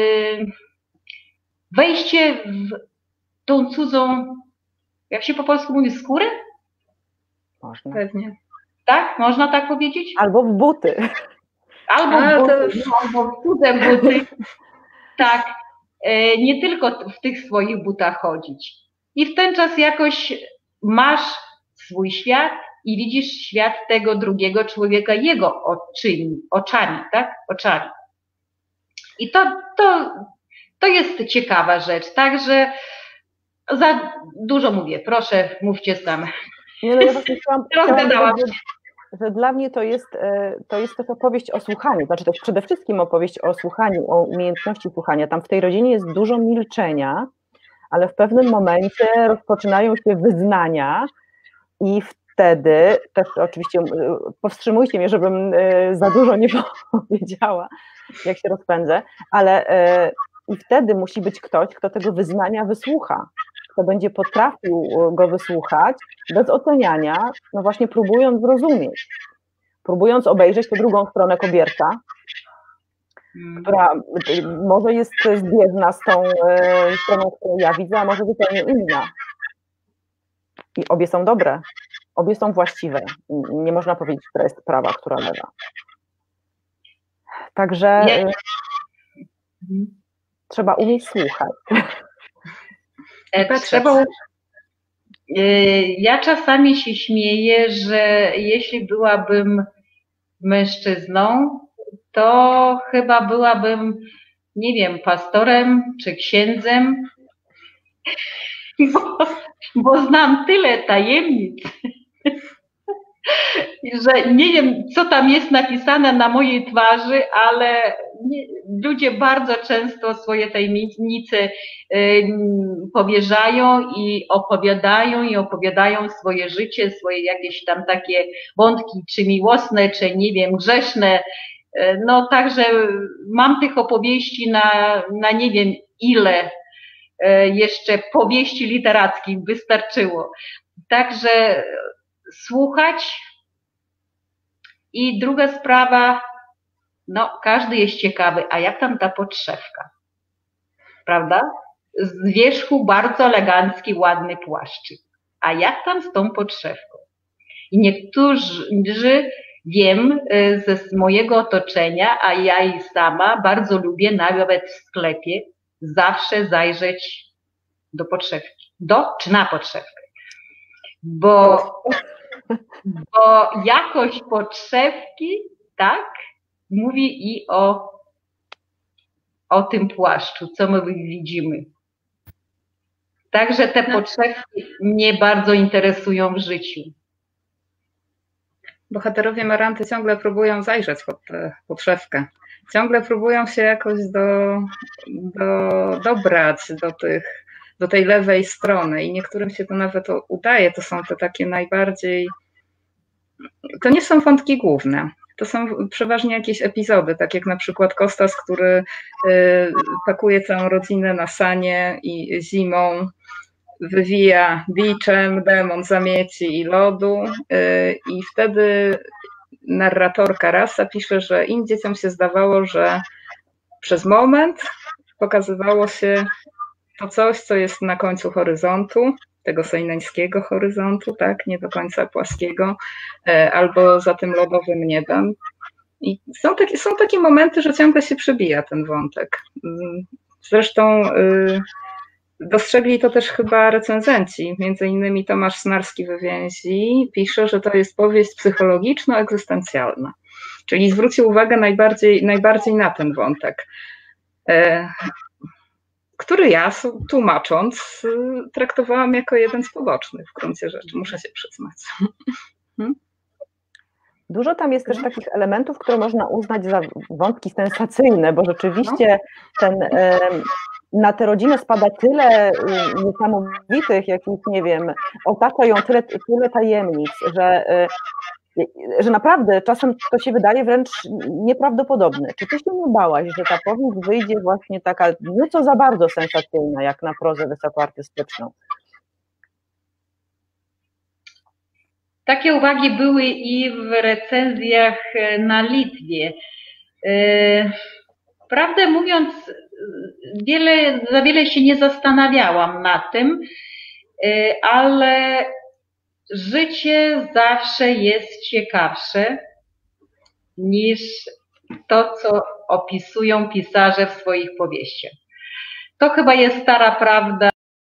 wejście w tą cudzą, jak się po polsku mówi, skórę? Można. Pewnie. Tak? Można tak powiedzieć? Albo w buty. Albo w buty, albo w cudze buty. Tak. Nie tylko w tych swoich butach chodzić. I w ten czas jakoś masz swój świat i widzisz świat tego drugiego człowieka jego oczami, tak? Oczami. I to jest ciekawa rzecz. Także za dużo mówię. Proszę, mówcie same. Nie, no ja właśnie chciałam że dla mnie to jest też opowieść o słuchaniu, znaczy to jest przede wszystkim opowieść o słuchaniu, o umiejętności słuchania. Tam w tej rodzinie jest dużo milczenia, ale w pewnym momencie rozpoczynają się wyznania i wtedy, też oczywiście powstrzymujcie mnie, żebym za dużo nie powiedziała, jak się rozpędzę, ale i wtedy musi być ktoś, kto tego wyznania wysłucha, kto będzie potrafił go wysłuchać bez oceniania, no właśnie próbując zrozumieć, próbując obejrzeć tę drugą stronę kobierca, która może jest zbieżna z tą stroną, którą ja widzę, a może zupełnie inna. I obie są dobre, obie są właściwe. Nie można powiedzieć, która jest prawa, która lewa. Także trzeba umieć słuchać. Ja czasami się śmieję, że jeśli byłabym mężczyzną, to chyba byłabym, nie wiem, pastorem czy księdzem, bo znam tyle tajemnic, że nie wiem, co tam jest napisane na mojej twarzy, ale ludzie bardzo często swoje tajemnice powierzają i opowiadają swoje życie, swoje jakieś tam takie wątki, czy miłosne, czy nie wiem, grzeszne. No także mam tych opowieści na nie wiem ile jeszcze powieści literackich wystarczyło. Także słuchać. I druga sprawa, no każdy jest ciekawy, a jak tam ta podszewka, prawda? Z wierzchu bardzo elegancki, ładny płaszczyk. A jak tam z tą podszewką? I niektórzy, wiem z mojego otoczenia, a ja i sama bardzo lubię nawet w sklepie zawsze zajrzeć do podszewki. Czy na podszewkę. Bo jakość podszewki, tak, mówi i o tym płaszczu, co my widzimy. Także te podszewki mnie bardzo interesują w życiu. Bohaterowie Maranty ciągle próbują zajrzeć pod tę podszewkę. Ciągle próbują się jakoś dobrać do tej lewej strony i niektórym się to nawet udaje. To są te takie najbardziej... To nie są wątki główne. To są przeważnie jakieś epizody, tak jak na przykład Kostas, który pakuje całą rodzinę na sanie i zimą wywija biczem demon zamieci i lodu i wtedy narratorka Rasa pisze, że im dzieciom się zdawało, że przez moment pokazywało się to coś, co jest na końcu horyzontu, tego sejneńskiego horyzontu, tak, nie do końca płaskiego, albo za tym lodowym niebem. I są takie momenty, że ciągle się przebija ten wątek. Zresztą Dostrzegli to też chyba recenzenci, między innymi Tomasz Snarski we Więzi pisze, że to jest powieść psychologiczno-egzystencjalna, czyli zwrócił uwagę najbardziej na ten wątek, który ja, tłumacząc, traktowałam jako jeden z pobocznych w gruncie rzeczy, muszę się przyznać. Dużo tam jest też takich elementów, które można uznać za wątki sensacyjne, bo rzeczywiście na tę rodzinę spada tyle niesamowitych jakichś, nie wiem, otacza ją tyle tajemnic, że naprawdę czasem to się wydaje wręcz nieprawdopodobne. Czy ty się nie bałaś, że ta powieść wyjdzie właśnie taka nieco za bardzo sensacyjna, jak na prozę wysokoartystyczną? Takie uwagi były i w recenzjach na Litwie. Prawdę mówiąc, za wiele się nie zastanawiałam nad tym, ale życie zawsze jest ciekawsze niż to, co opisują pisarze w swoich powieściach. To chyba jest stara prawda.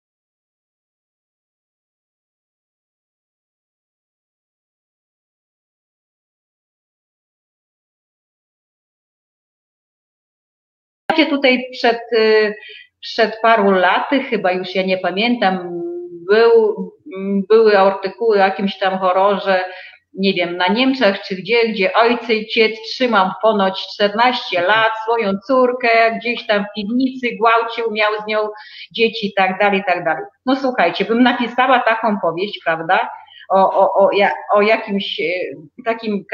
Tutaj przed paru laty, chyba już ja nie pamiętam, były artykuły o jakimś tam horrorze, nie wiem, na Niemczech czy gdzie ojciec trzymał ponoć 14 lat swoją córkę gdzieś tam w piwnicy, gwałcił, miał z nią dzieci i tak dalej, i tak dalej. No słuchajcie, bym napisała taką powieść, prawda, o jakimś takim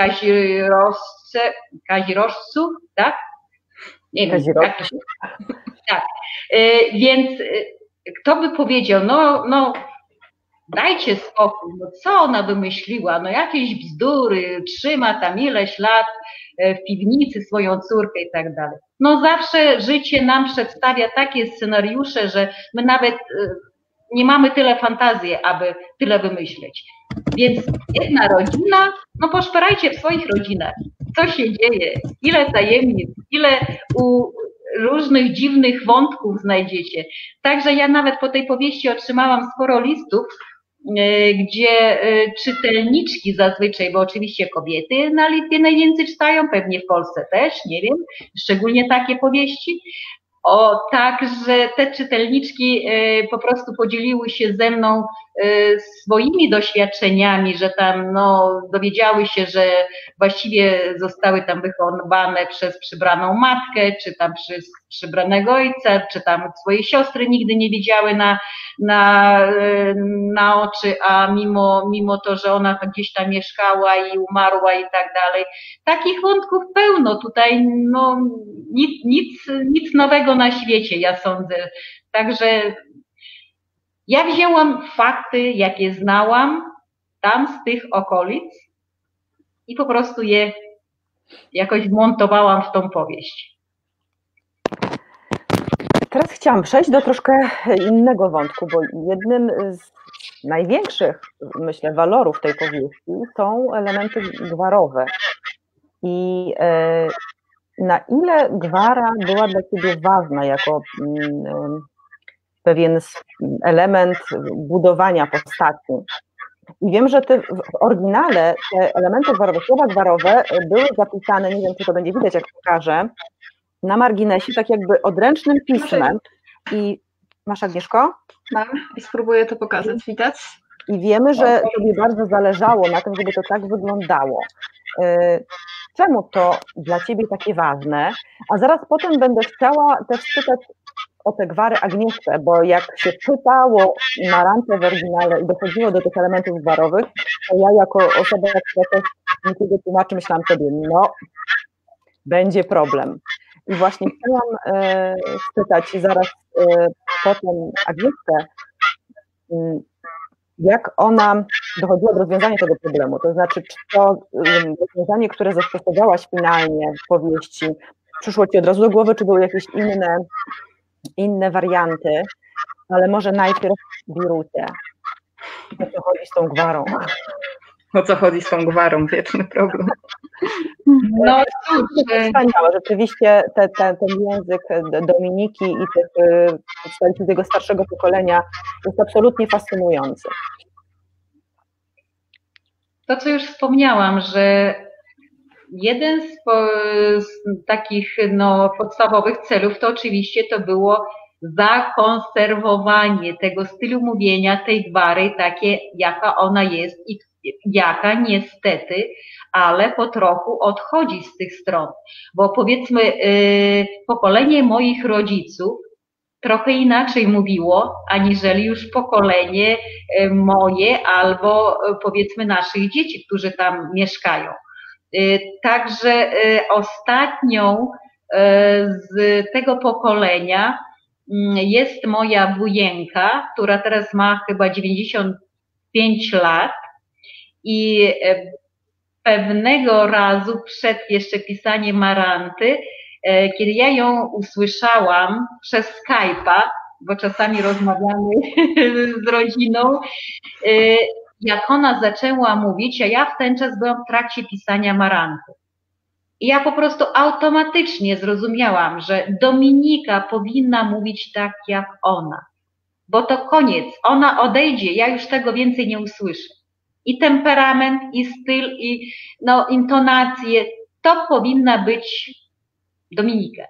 kazirożcu, tak? Nie wiem, jak to się... Tak, więc kto by powiedział, no dajcie spokój, no co ona wymyśliła, no jakieś bzdury, trzyma tam ileś lat w piwnicy swoją córkę i tak dalej. No zawsze życie nam przedstawia takie scenariusze, że my nawet nie mamy tyle fantazji, aby tyle wymyśleć. Więc jedna rodzina, no poszperajcie w swoich rodzinach, co się dzieje, ile tajemnic, ile różnych dziwnych wątków znajdziecie. Także ja nawet po tej powieści otrzymałam sporo listów, gdzie czytelniczki zazwyczaj, bo oczywiście kobiety na Litwie najwięcej czytają, pewnie w Polsce też, nie wiem, szczególnie takie powieści. Także te czytelniczki po prostu podzieliły się ze mną swoimi doświadczeniami, że tam dowiedziały się, że właściwie zostały tam wychowane przez przybraną matkę, czy tam przez przybranego ojca, czy tam swojej siostry nigdy nie widziały na oczy, a mimo to, że ona gdzieś tam mieszkała i umarła i tak dalej. Takich wątków pełno tutaj, nic nowego na świecie, ja sądzę. Także ja wzięłam fakty, jakie znałam tam z tych okolic i po prostu je jakoś wmontowałam w tą powieść. Teraz chciałam przejść do troszkę innego wątku, bo jednym z największych, myślę, walorów tej powieści są elementy gwarowe. I na ile gwara była dla ciebie ważna jako pewien element budowania postaci? I wiem, że ty w oryginale te elementy gwarowe, słowa gwarowe były zapisane, nie wiem, czy to będzie widać, jak pokażę, na marginesie, tak jakby odręcznym pismem. I masz, Agnieszko? Mam i spróbuję to pokazać, widać? I wiemy, że tobie bardzo zależało na tym, żeby to tak wyglądało. Czemu to dla ciebie takie ważne? A zaraz potem będę chciała też spytać o te gwary Agnieszkę, bo jak się czytało Marantę w oryginale i dochodziło do tych elementów gwarowych, to ja jako osoba, która też niekiedy tłumaczy, myślałam sobie, będzie problem. I właśnie chciałam spytać zaraz potem Agnieszkę, jak ona dochodziła do rozwiązania tego problemu, to znaczy, czy to rozwiązanie, które zastosowałaś finalnie w powieści, przyszło ci od razu do głowy, czy były jakieś inne warianty, ale może najpierw Birucie, o co chodzi z tą gwarą? O co chodzi z tą gwarą? Wieczny problem. No cóż, wspaniałe. Rzeczywiście ten język Dominiki i tych przedstawicieli tego starszego pokolenia jest absolutnie fascynujący. To, co już wspomniałam, że jeden z takich podstawowych celów to oczywiście to było zakonserwowanie tego stylu mówienia, tej gwary, takie jaka ona jest i jaka niestety, ale po trochu odchodzi z tych stron. Bo powiedzmy pokolenie moich rodziców trochę inaczej mówiło, aniżeli już pokolenie moje albo powiedzmy naszych dzieci, którzy tam mieszkają. Także ostatnią z tego pokolenia jest moja wujenka, która teraz ma chyba 95 lat i pewnego razu przed jeszcze pisaniem Maranty, kiedy ja ją usłyszałam przez Skype'a, bo czasami rozmawiamy z rodziną, jak ona zaczęła mówić, a ja w ten czas byłam w trakcie pisania Maranty. I ja po prostu automatycznie zrozumiałam, że Dominika powinna mówić tak jak ona, bo to koniec, ona odejdzie, ja już tego więcej nie usłyszę. I temperament, i styl, i intonacje, to powinna być Dominika.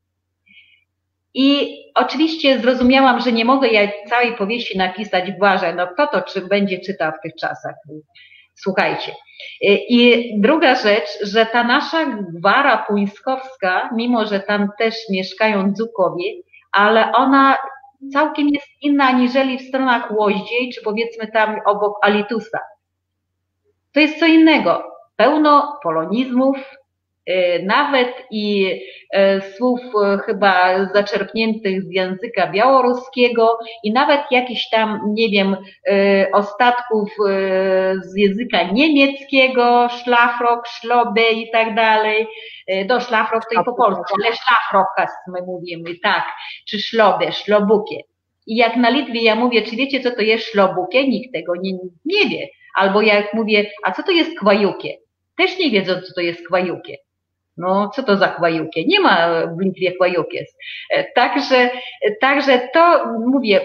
I oczywiście zrozumiałam, że nie mogę ja całej powieści napisać w gwarze, kto to będzie czytał w tych czasach. Słuchajcie. I druga rzecz, że ta nasza gwara puńskowska, mimo że tam też mieszkają Dzukowie, ale ona całkiem jest inna aniżeli w stronach Łoździej, czy powiedzmy tam obok Alitusa. To jest co innego. Pełno polonizmów, nawet i słów chyba zaczerpniętych z języka białoruskiego i nawet jakichś tam, nie wiem, ostatków z języka niemieckiego, szlafrok, szlobe i tak dalej. Do szlafrok to i po polsku, ale szlafrokas my mówimy, tak, czy szlobę, szlobukie. I jak na Litwie ja mówię, czy wiecie, co to jest szlobukie? Nikt tego nie wie. Albo jak mówię, a co to jest kwajukie? Też nie wiedzą, co to jest kwajukie. No, co to za kwajukie? Nie ma w Litwie kwajukies. Także to mówię,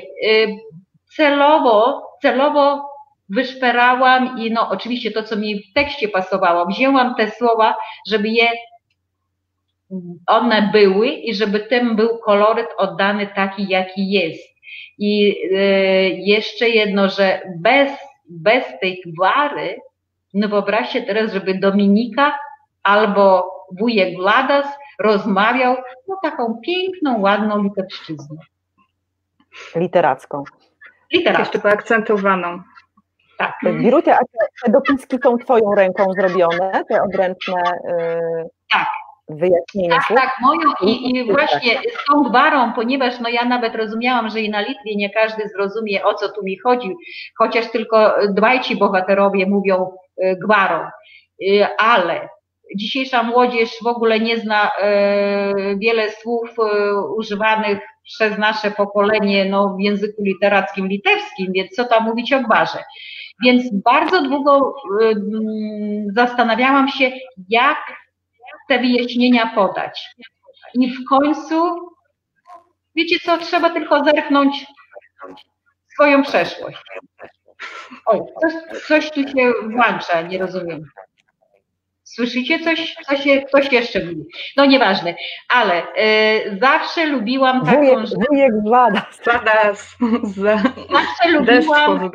celowo wyszperałam i oczywiście to, co mi w tekście pasowało, wzięłam te słowa, żeby one były i żeby tym był koloryt oddany taki, jaki jest. I jeszcze jedno, że bez tej gwary, wyobraźcie teraz, żeby Dominika albo wujek Vladas rozmawiał taką piękną, ładną litewszczyzną. Literacką. Jeszcze poakcentowaną. Tak. Birutia, a te dopiski są twoją ręką zrobione, te odręczne wyjaśnienia? Tak, moją i właśnie z tą gwarą, ponieważ ja nawet rozumiałam, że i na Litwie nie każdy zrozumie, o co tu mi chodzi, chociaż tylko dwaj ci bohaterowie mówią gwarą, ale dzisiejsza młodzież w ogóle nie zna wiele słów używanych przez nasze pokolenie w języku literackim litewskim, więc co tam mówić o gwarze. Więc bardzo długo zastanawiałam się, jak te wyjaśnienia podać. I w końcu, wiecie co, trzeba tylko zerknąć w swoją przeszłość. Oj, coś tu się włącza, nie rozumiem. Słyszycie coś? Ktoś jeszcze mówi. Nieważne, ale zawsze lubiłam taką rzecz. Wujek Vladas. Zawsze lubiłam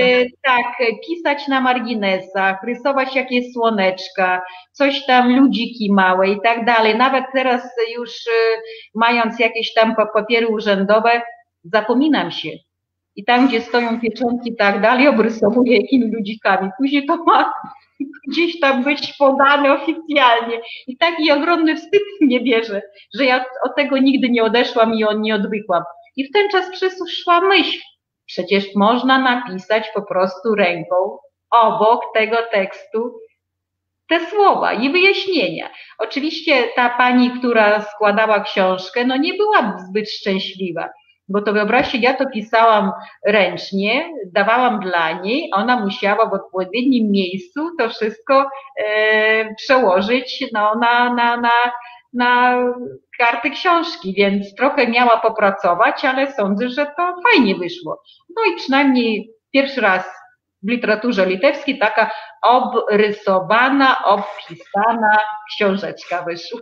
pisać na marginesach, rysować jakieś słoneczka, coś tam, ludziki małe i tak dalej. Nawet teraz już mając jakieś tam papiery urzędowe, zapominam się. I tam, gdzie stoją pieczątki i tak dalej, obrysowuję jakimi ludzikami. Później to ma gdzieś tam być podane oficjalnie. I taki ogromny wstyd mnie bierze, że ja od tego nigdy nie odeszłam i nie odwykłam. I w ten czas przyszła myśl. Przecież można napisać po prostu ręką obok tego tekstu te słowa i wyjaśnienia. Oczywiście ta pani, która składała książkę, nie była zbyt szczęśliwa, Bo to wyobraźcie, ja to pisałam ręcznie, dawałam dla niej, ona musiała w odpowiednim miejscu to wszystko przełożyć no, na karty książki, więc trochę miała popracować, ale sądzę, że to fajnie wyszło. No i przynajmniej pierwszy raz w literaturze litewskiej taka obrysowana, obpisana książeczka wyszła.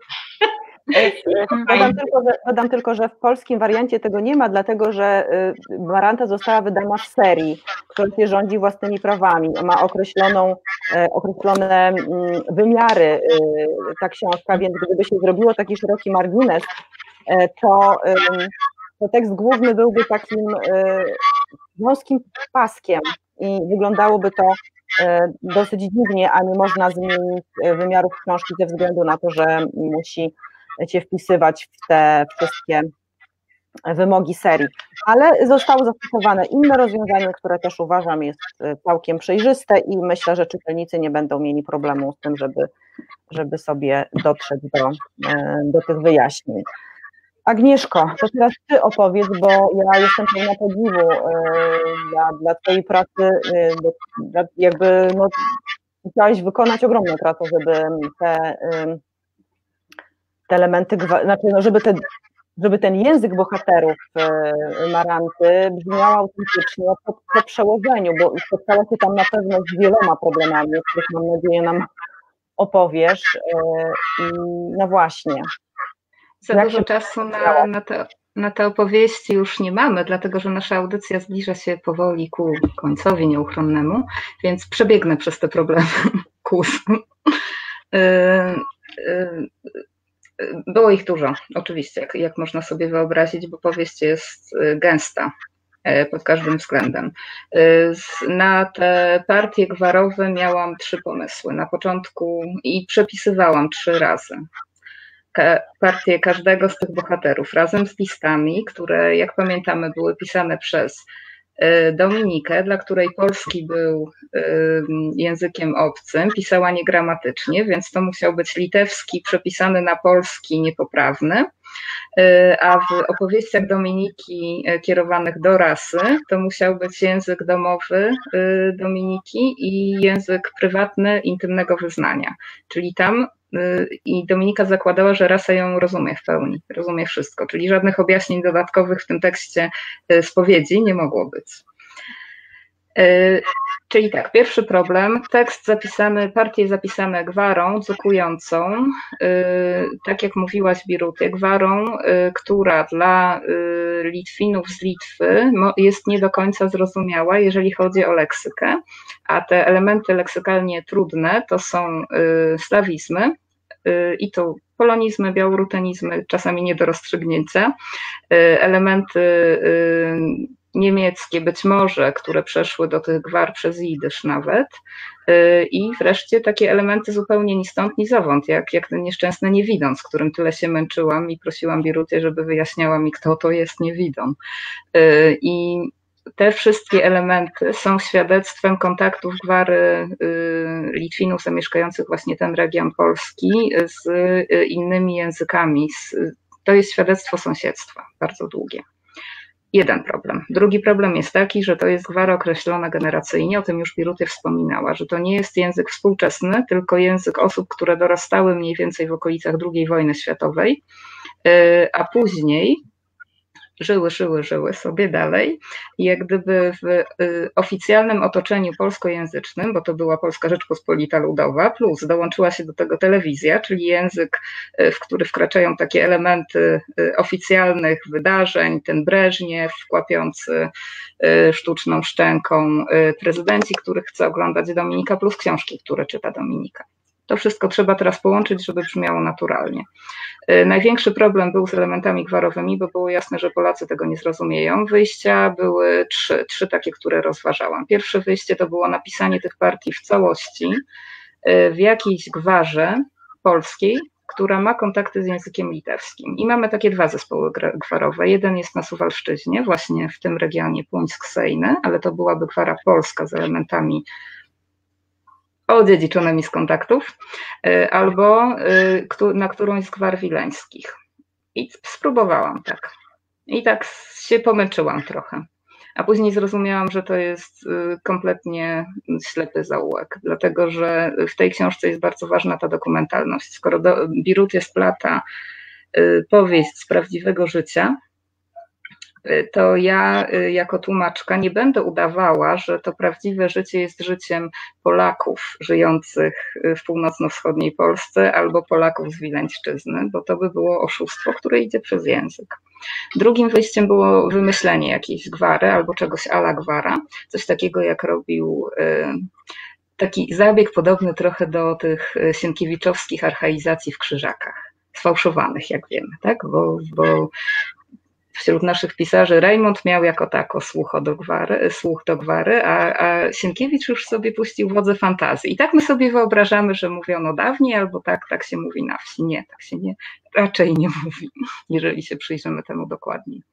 Dodam tylko, że w polskim wariancie tego nie ma, dlatego że Maranta została wydana w serii, która się rządzi własnymi prawami. Ma określone wymiary ta książka, więc gdyby się zrobiło taki szeroki margines, to tekst główny byłby takim wąskim paskiem i wyglądałoby to dosyć dziwnie, a nie można zmienić wymiarów książki ze względu na to, że musi się wpisywać w te wszystkie wymogi serii. Ale zostało zastosowane inne rozwiązanie, które też uważam jest całkiem przejrzyste i myślę, że czytelnicy nie będą mieli problemu z tym, żeby sobie dotrzeć do tych wyjaśnień. Agnieszko, to teraz Ty opowiedz, bo ja jestem pełna podziwu dla Twojej pracy, jakby no, musiałaś wykonać ogromną pracę, żeby te elementy, znaczy no, żeby ten język bohaterów Maranty brzmiał autentycznie po przełożeniu, bo spotkało się tam na pewno z wieloma problemami, o których mam nadzieję nam opowiesz. I no właśnie. Za dużo czasu na te opowieści już nie mamy, dlatego że nasza audycja zbliża się powoli ku końcowi nieuchronnemu, więc przebiegnę przez te problemy kłusem. Było ich dużo, oczywiście, jak można sobie wyobrazić, bo powieść jest gęsta pod każdym względem. Na te partie gwarowe miałam 3 pomysły na początku i przepisywałam 3 razy. Partię każdego z tych bohaterów razem z listami, które jak pamiętamy były pisane przez Dominikę, dla której polski był językiem obcym, pisała niegramatycznie, więc to musiał być litewski przepisany na polski niepoprawny, a w opowieściach Dominiki kierowanych do rasy to musiał być język domowy Dominiki i język prywatny intymnego wyznania, czyli tam i Dominika zakładała, że rasa ją rozumie w pełni, rozumie wszystko, czyli żadnych objaśnień dodatkowych w tym tekście spowiedzi nie mogło być. Czyli tak, pierwszy problem, tekst zapisany, partię zapisane gwarą, cukującą, tak jak mówiłaś Birutie, gwarą, która dla Litwinów z Litwy jest nie do końca zrozumiała, jeżeli chodzi o leksykę, a te elementy leksykalnie trudne to są slawizmy i to polonizmy, białorutenizmy, czasami nie do rozstrzygnięcia, elementy niemieckie być może, które przeszły do tych gwar przez jidysz nawet i wreszcie takie elementy zupełnie ni stąd, ni zowąd, jak ten nieszczęsny niewidon, z którym tyle się męczyłam i prosiłam Birutię, żeby wyjaśniała mi, kto to jest niewidon. I te wszystkie elementy są świadectwem kontaktów gwary Litwinów zamieszkających właśnie ten region Polski z innymi językami. To jest świadectwo sąsiedztwa, bardzo długie. Jeden problem. Drugi problem jest taki, że to jest gwara określona generacyjnie, o tym już Birutie wspominała, że to nie jest język współczesny, tylko język osób, które dorastały mniej więcej w okolicach II wojny światowej, a później żyły sobie dalej i jak gdyby w oficjalnym otoczeniu polskojęzycznym, bo to była Polska Rzeczpospolita Ludowa, plus dołączyła się do tego telewizja, czyli język, w który wkraczają takie elementy oficjalnych wydarzeń, ten Breżniew kłapiący sztuczną szczęką, prezydenci, których chce oglądać Dominika, plus książki, które czyta Dominika. To wszystko trzeba teraz połączyć, żeby brzmiało naturalnie. Największy problem był z elementami gwarowymi, bo było jasne, że Polacy tego nie zrozumieją. Wyjścia były trzy takie, które rozważałam. Pierwsze wyjście to było napisanie tych partii w całości w jakiejś gwarze polskiej, która ma kontakty z językiem litewskim. I mamy takie 2 zespoły gwarowe. Jeden jest na Suwalszczyźnie, właśnie w tym regionie Puńsk-Sejny, ale to byłaby gwara polska z elementami odziedziczonymi z kontaktów, albo na którąś z gwar wileńskich. I spróbowałam tak. I tak się pomęczyłam trochę. A później zrozumiałam, że to jest kompletnie ślepy zaułek, dlatego że w tej książce jest bardzo ważna ta dokumentalność. Skoro Birutie splata powieść z prawdziwego życia, to ja jako tłumaczka nie będę udawała, że to prawdziwe życie jest życiem Polaków żyjących w północno-wschodniej Polsce albo Polaków z Wileńszczyzny, bo to by było oszustwo, które idzie przez język. Drugim wyjściem było wymyślenie jakiejś gwary albo czegoś a la gwara, coś takiego jak robił taki zabieg podobny trochę do tych sienkiewiczowskich archaizacji w Krzyżakach, sfałszowanych jak wiemy, tak? Bo wśród naszych pisarzy Rejmont miał jako tako słuch do gwary, a Sienkiewicz już sobie puścił wodze fantazji. I tak my sobie wyobrażamy, że mówiono dawniej, albo tak się mówi na wsi. Nie, tak się raczej nie mówi, jeżeli się przyjrzymy temu dokładniej.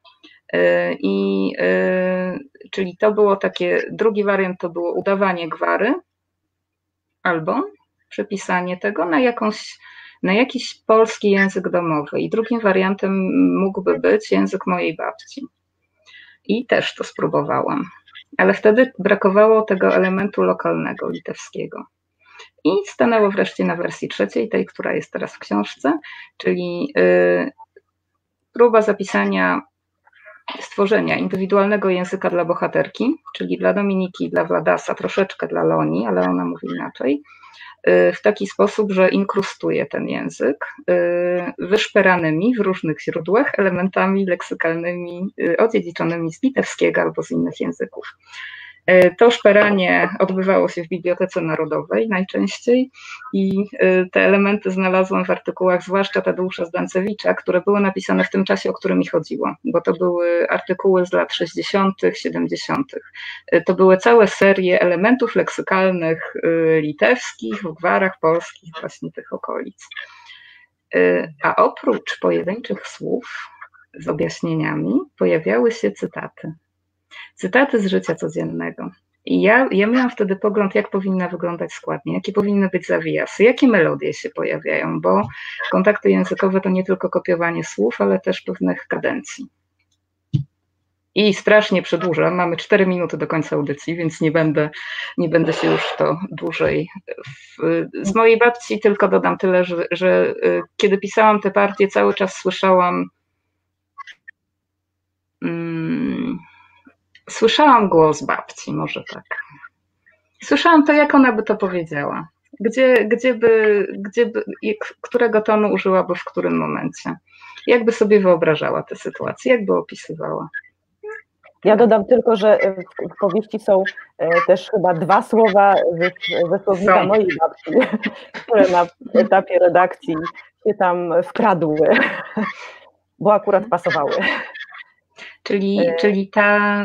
Czyli to było takie, drugi wariant to było udawanie gwary, albo przepisanie tego na jakiś polski język domowy. I drugim wariantem mógłby być język mojej babci. I też to spróbowałam. Ale wtedy brakowało tego elementu lokalnego, litewskiego. I stanęło wreszcie na wersji trzeciej, tej, która jest teraz w książce, czyli próba stworzenia indywidualnego języka dla bohaterki, czyli dla Dominiki, dla Wladasa, troszeczkę dla Loni, ale ona mówi inaczej, w taki sposób, że inkrustuje ten język wyszperanymi w różnych źródłach elementami leksykalnymi odziedziczonymi z litewskiego albo z innych języków. To szperanie odbywało się w Bibliotece Narodowej najczęściej i te elementy znalazłam w artykułach, zwłaszcza Tadeusza Zdancewicza, które były napisane w tym czasie, o którym mi chodziło, bo to były artykuły z lat 60., 70. To były całe serie elementów leksykalnych litewskich, w gwarach polskich, właśnie tych okolic. A oprócz pojedynczych słów z objaśnieniami pojawiały się cytaty. Cytaty z życia codziennego. I ja miałam wtedy pogląd, jak powinna wyglądać składnia, jakie powinny być zawijasy, jakie melodie się pojawiają, bo kontakty językowe to nie tylko kopiowanie słów, ale też pewnych kadencji. I strasznie przedłużam, mamy 4 minuty do końca audycji, więc nie będę się już w to dłużej. Z mojej babci tylko dodam tyle, że kiedy pisałam tę partię, cały czas słyszałam głos babci, może tak. Słyszałam to, jak ona by to powiedziała. Którego tonu użyłaby w którym momencie. Jakby sobie wyobrażała tę sytuację, jakby opisywała. Ja dodam tylko, że w powieści są też chyba 2 słowa ze słownika mojej babci, które na etapie redakcji się tam wkradły, bo akurat pasowały. Czyli ta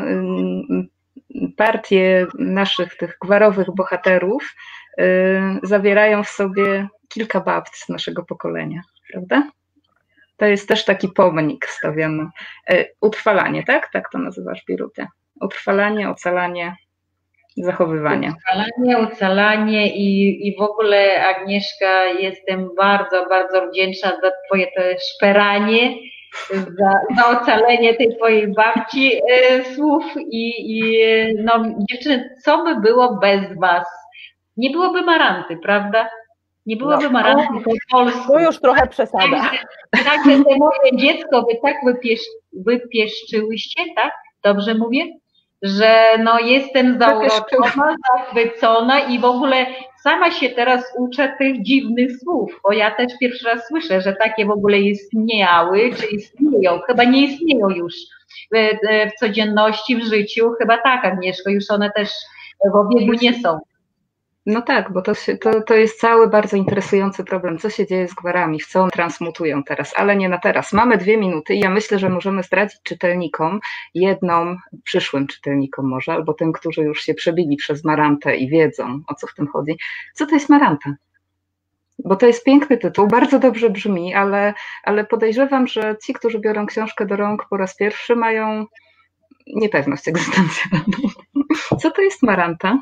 partie naszych tych gwarowych bohaterów zawierają w sobie kilka babci z naszego pokolenia, prawda? To jest też taki pomnik stawiany. Utrwalanie, tak? Tak to nazywasz, Birutie. Utrwalanie, ocalanie, zachowywanie. Ocalanie i w ogóle, Agnieszka, jestem bardzo, bardzo wdzięczna za twoje te szperanie, za ocalenie tej twojej babci słów i no dziewczyny, co by było bez was? Nie byłoby Maranty, prawda? Nie byłoby Maranty po polsku. To już trochę przesada. Także te moje dziecko wy tak wypieszczyłyście, tak? Dobrze mówię? Że no jestem zauroczona, zachwycona i w ogóle sama się teraz uczę tych dziwnych słów, bo ja też pierwszy raz słyszę, że takie w ogóle istniały, czy istnieją. Chyba nie istnieją już w codzienności, w życiu. Chyba tak, Agnieszko, już one też w obiegu nie są. No tak, bo to jest cały bardzo interesujący problem. Co się dzieje z gwarami, w co one transmutują teraz, ale nie na teraz. Mamy 2 minuty i ja myślę, że możemy zdradzić czytelnikom, przyszłym czytelnikom może, albo tym, którzy już się przebili przez Marantę i wiedzą, o co w tym chodzi. Co to jest Maranta? Bo to jest piękny tytuł, bardzo dobrze brzmi, ale podejrzewam, że ci, którzy biorą książkę do rąk po raz pierwszy, mają niepewność egzystencjalną. Co to jest Maranta?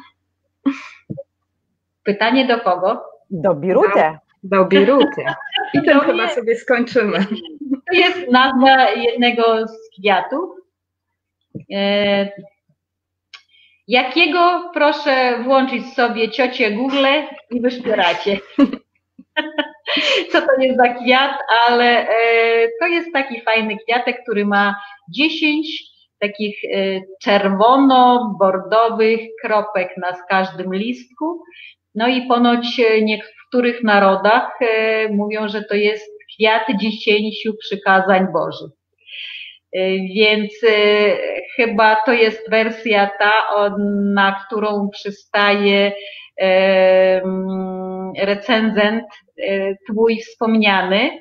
Pytanie do kogo? Do Birutie. Do Birutie. I tym chyba sobie skończymy. To jest nazwa jednego z kwiatów. Jakiego, proszę włączyć sobie ciocię Google i wyszpieracie. Co to jest za kwiat, ale to jest taki fajny kwiatek, który ma 10 takich czerwono-bordowych kropek na każdym listku. No i ponoć w niektórych narodach mówią, że to jest kwiat 10 przykazań Bożych. Więc chyba to jest wersja ta, na którą przystaje recenzent twój wspomniany,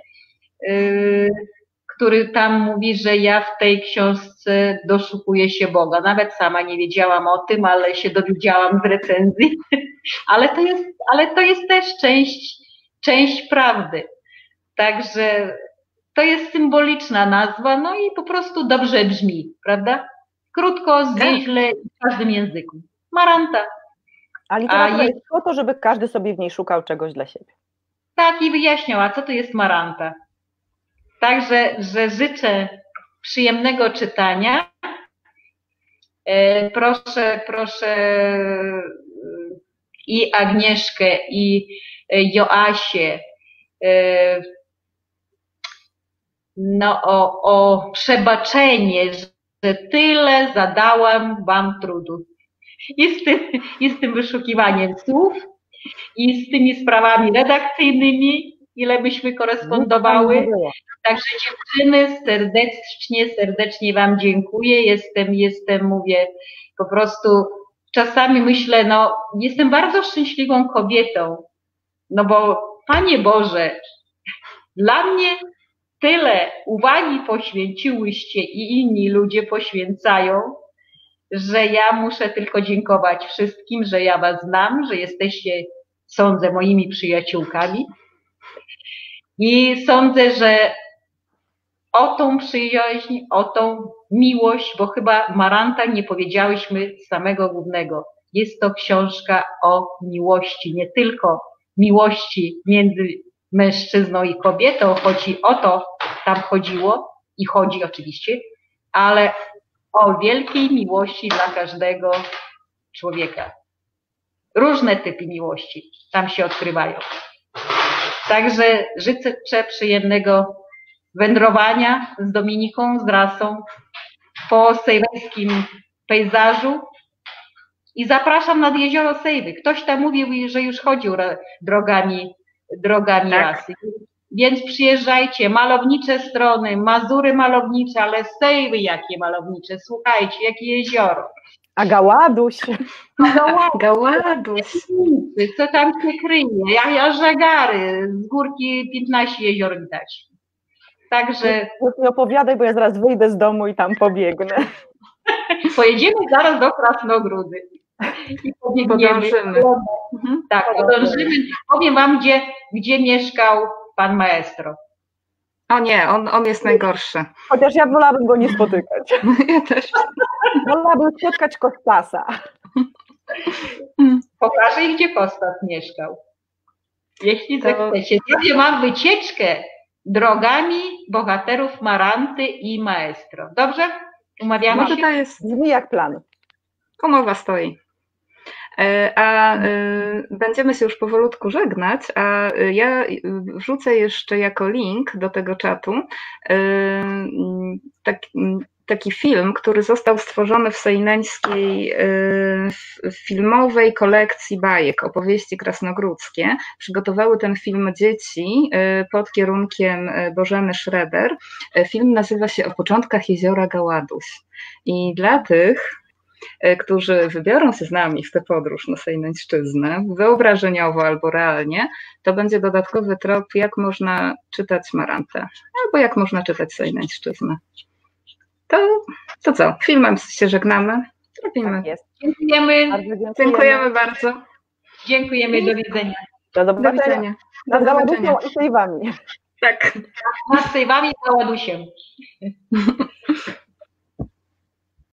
który tam mówi, że ja w tej książce doszukuję się Boga. Nawet sama nie wiedziałam o tym, ale się dowiedziałam z recenzji. Ale to jest też część prawdy. Także to jest symboliczna nazwa, no i po prostu dobrze brzmi, prawda? Krótko, zwięźle w każdym języku. Maranta. A literatura jest po to, żeby każdy sobie w niej szukał czegoś dla siebie. Tak, i wyjaśniała, co to jest maranta. Także, że życzę przyjemnego czytania. Proszę i Agnieszkę, i Joasię o przebaczenie, że tyle zadałam wam trudu. I z tym wyszukiwaniem słów, i z tymi sprawami redakcyjnymi, ile byśmy korespondowały. Także dziewczyny, serdecznie wam dziękuję. Jestem, mówię, po prostu czasami myślę, no jestem bardzo szczęśliwą kobietą, no bo Panie Boże, dla mnie tyle uwagi poświęciłyście i inni ludzie poświęcają, że ja muszę tylko dziękować wszystkim, że ja was znam, że jesteście, sądzę, moimi przyjaciółkami. I sądzę, że o tą przyjaźń, o tą miłość, bo chyba Maranta nie powiedziałyśmy samego głównego. Jest to książka o miłości, nie tylko miłości między mężczyzną i kobietą, choć o to tam chodziło i chodzi oczywiście, ale o wielkiej miłości dla każdego człowieka. Różne typy miłości tam się odkrywają. Także życzę przyjemnego wędrowania z Dominiką, z Rasą po sejwejskim pejzażu i zapraszam nad jezioro Sejwy. Ktoś tam mówił, że już chodził drogami tak. Rasy. Więc przyjeżdżajcie, malownicze strony, Mazury malownicze, ale Sejwy jakie malownicze, słuchajcie, jakie jezioro. A Gaładuś. Gaładuś. Co tam się kryje? Ja Żegary, z górki 15 jezior widać. Także... Nie opowiadaj, bo ja zaraz wyjdę z domu i tam pobiegnę. Pojedziemy zaraz do Krasnogródy. I podążymy. Tak, podążymy. Powiem wam, gdzie mieszkał pan maestro. O nie, on jest najgorszy. Chociaż ja wolałabym go nie spotykać. Ja też. Wolałabym spotkać Kostasa. Pokażę, gdzie Kostas mieszkał. Jeśli zechcecie. Zrobię wam wycieczkę drogami bohaterów Maranty i maestro. Dobrze? Umawiamy się? To jest brzmi jak plan. Umowa stoi. A będziemy się już powolutku żegnać, a ja wrzucę jeszcze jako link do tego czatu taki film, który został stworzony w sejneńskiej filmowej kolekcji bajek, opowieści krasnogródzkie. Przygotowały ten film dzieci pod kierunkiem Bożeny Schroeder. Film nazywa się O początkach jeziora Gaładuś. I dla tych, którzy wybiorą się z nami w tę podróż na Sejneńszczyznę, wyobrażeniowo albo realnie, to będzie dodatkowy trop, jak można czytać Marantę, albo jak można czytać Sejneńszczyznę. To co? Filmem się żegnamy. Robimy. Tak jest. Dziękujemy. Dziękujemy bardzo. Dziękujemy. Do widzenia. Do widzenia. Nad Gaładusią i sejwami. Tak. Nad sejwami i Gaładusiem.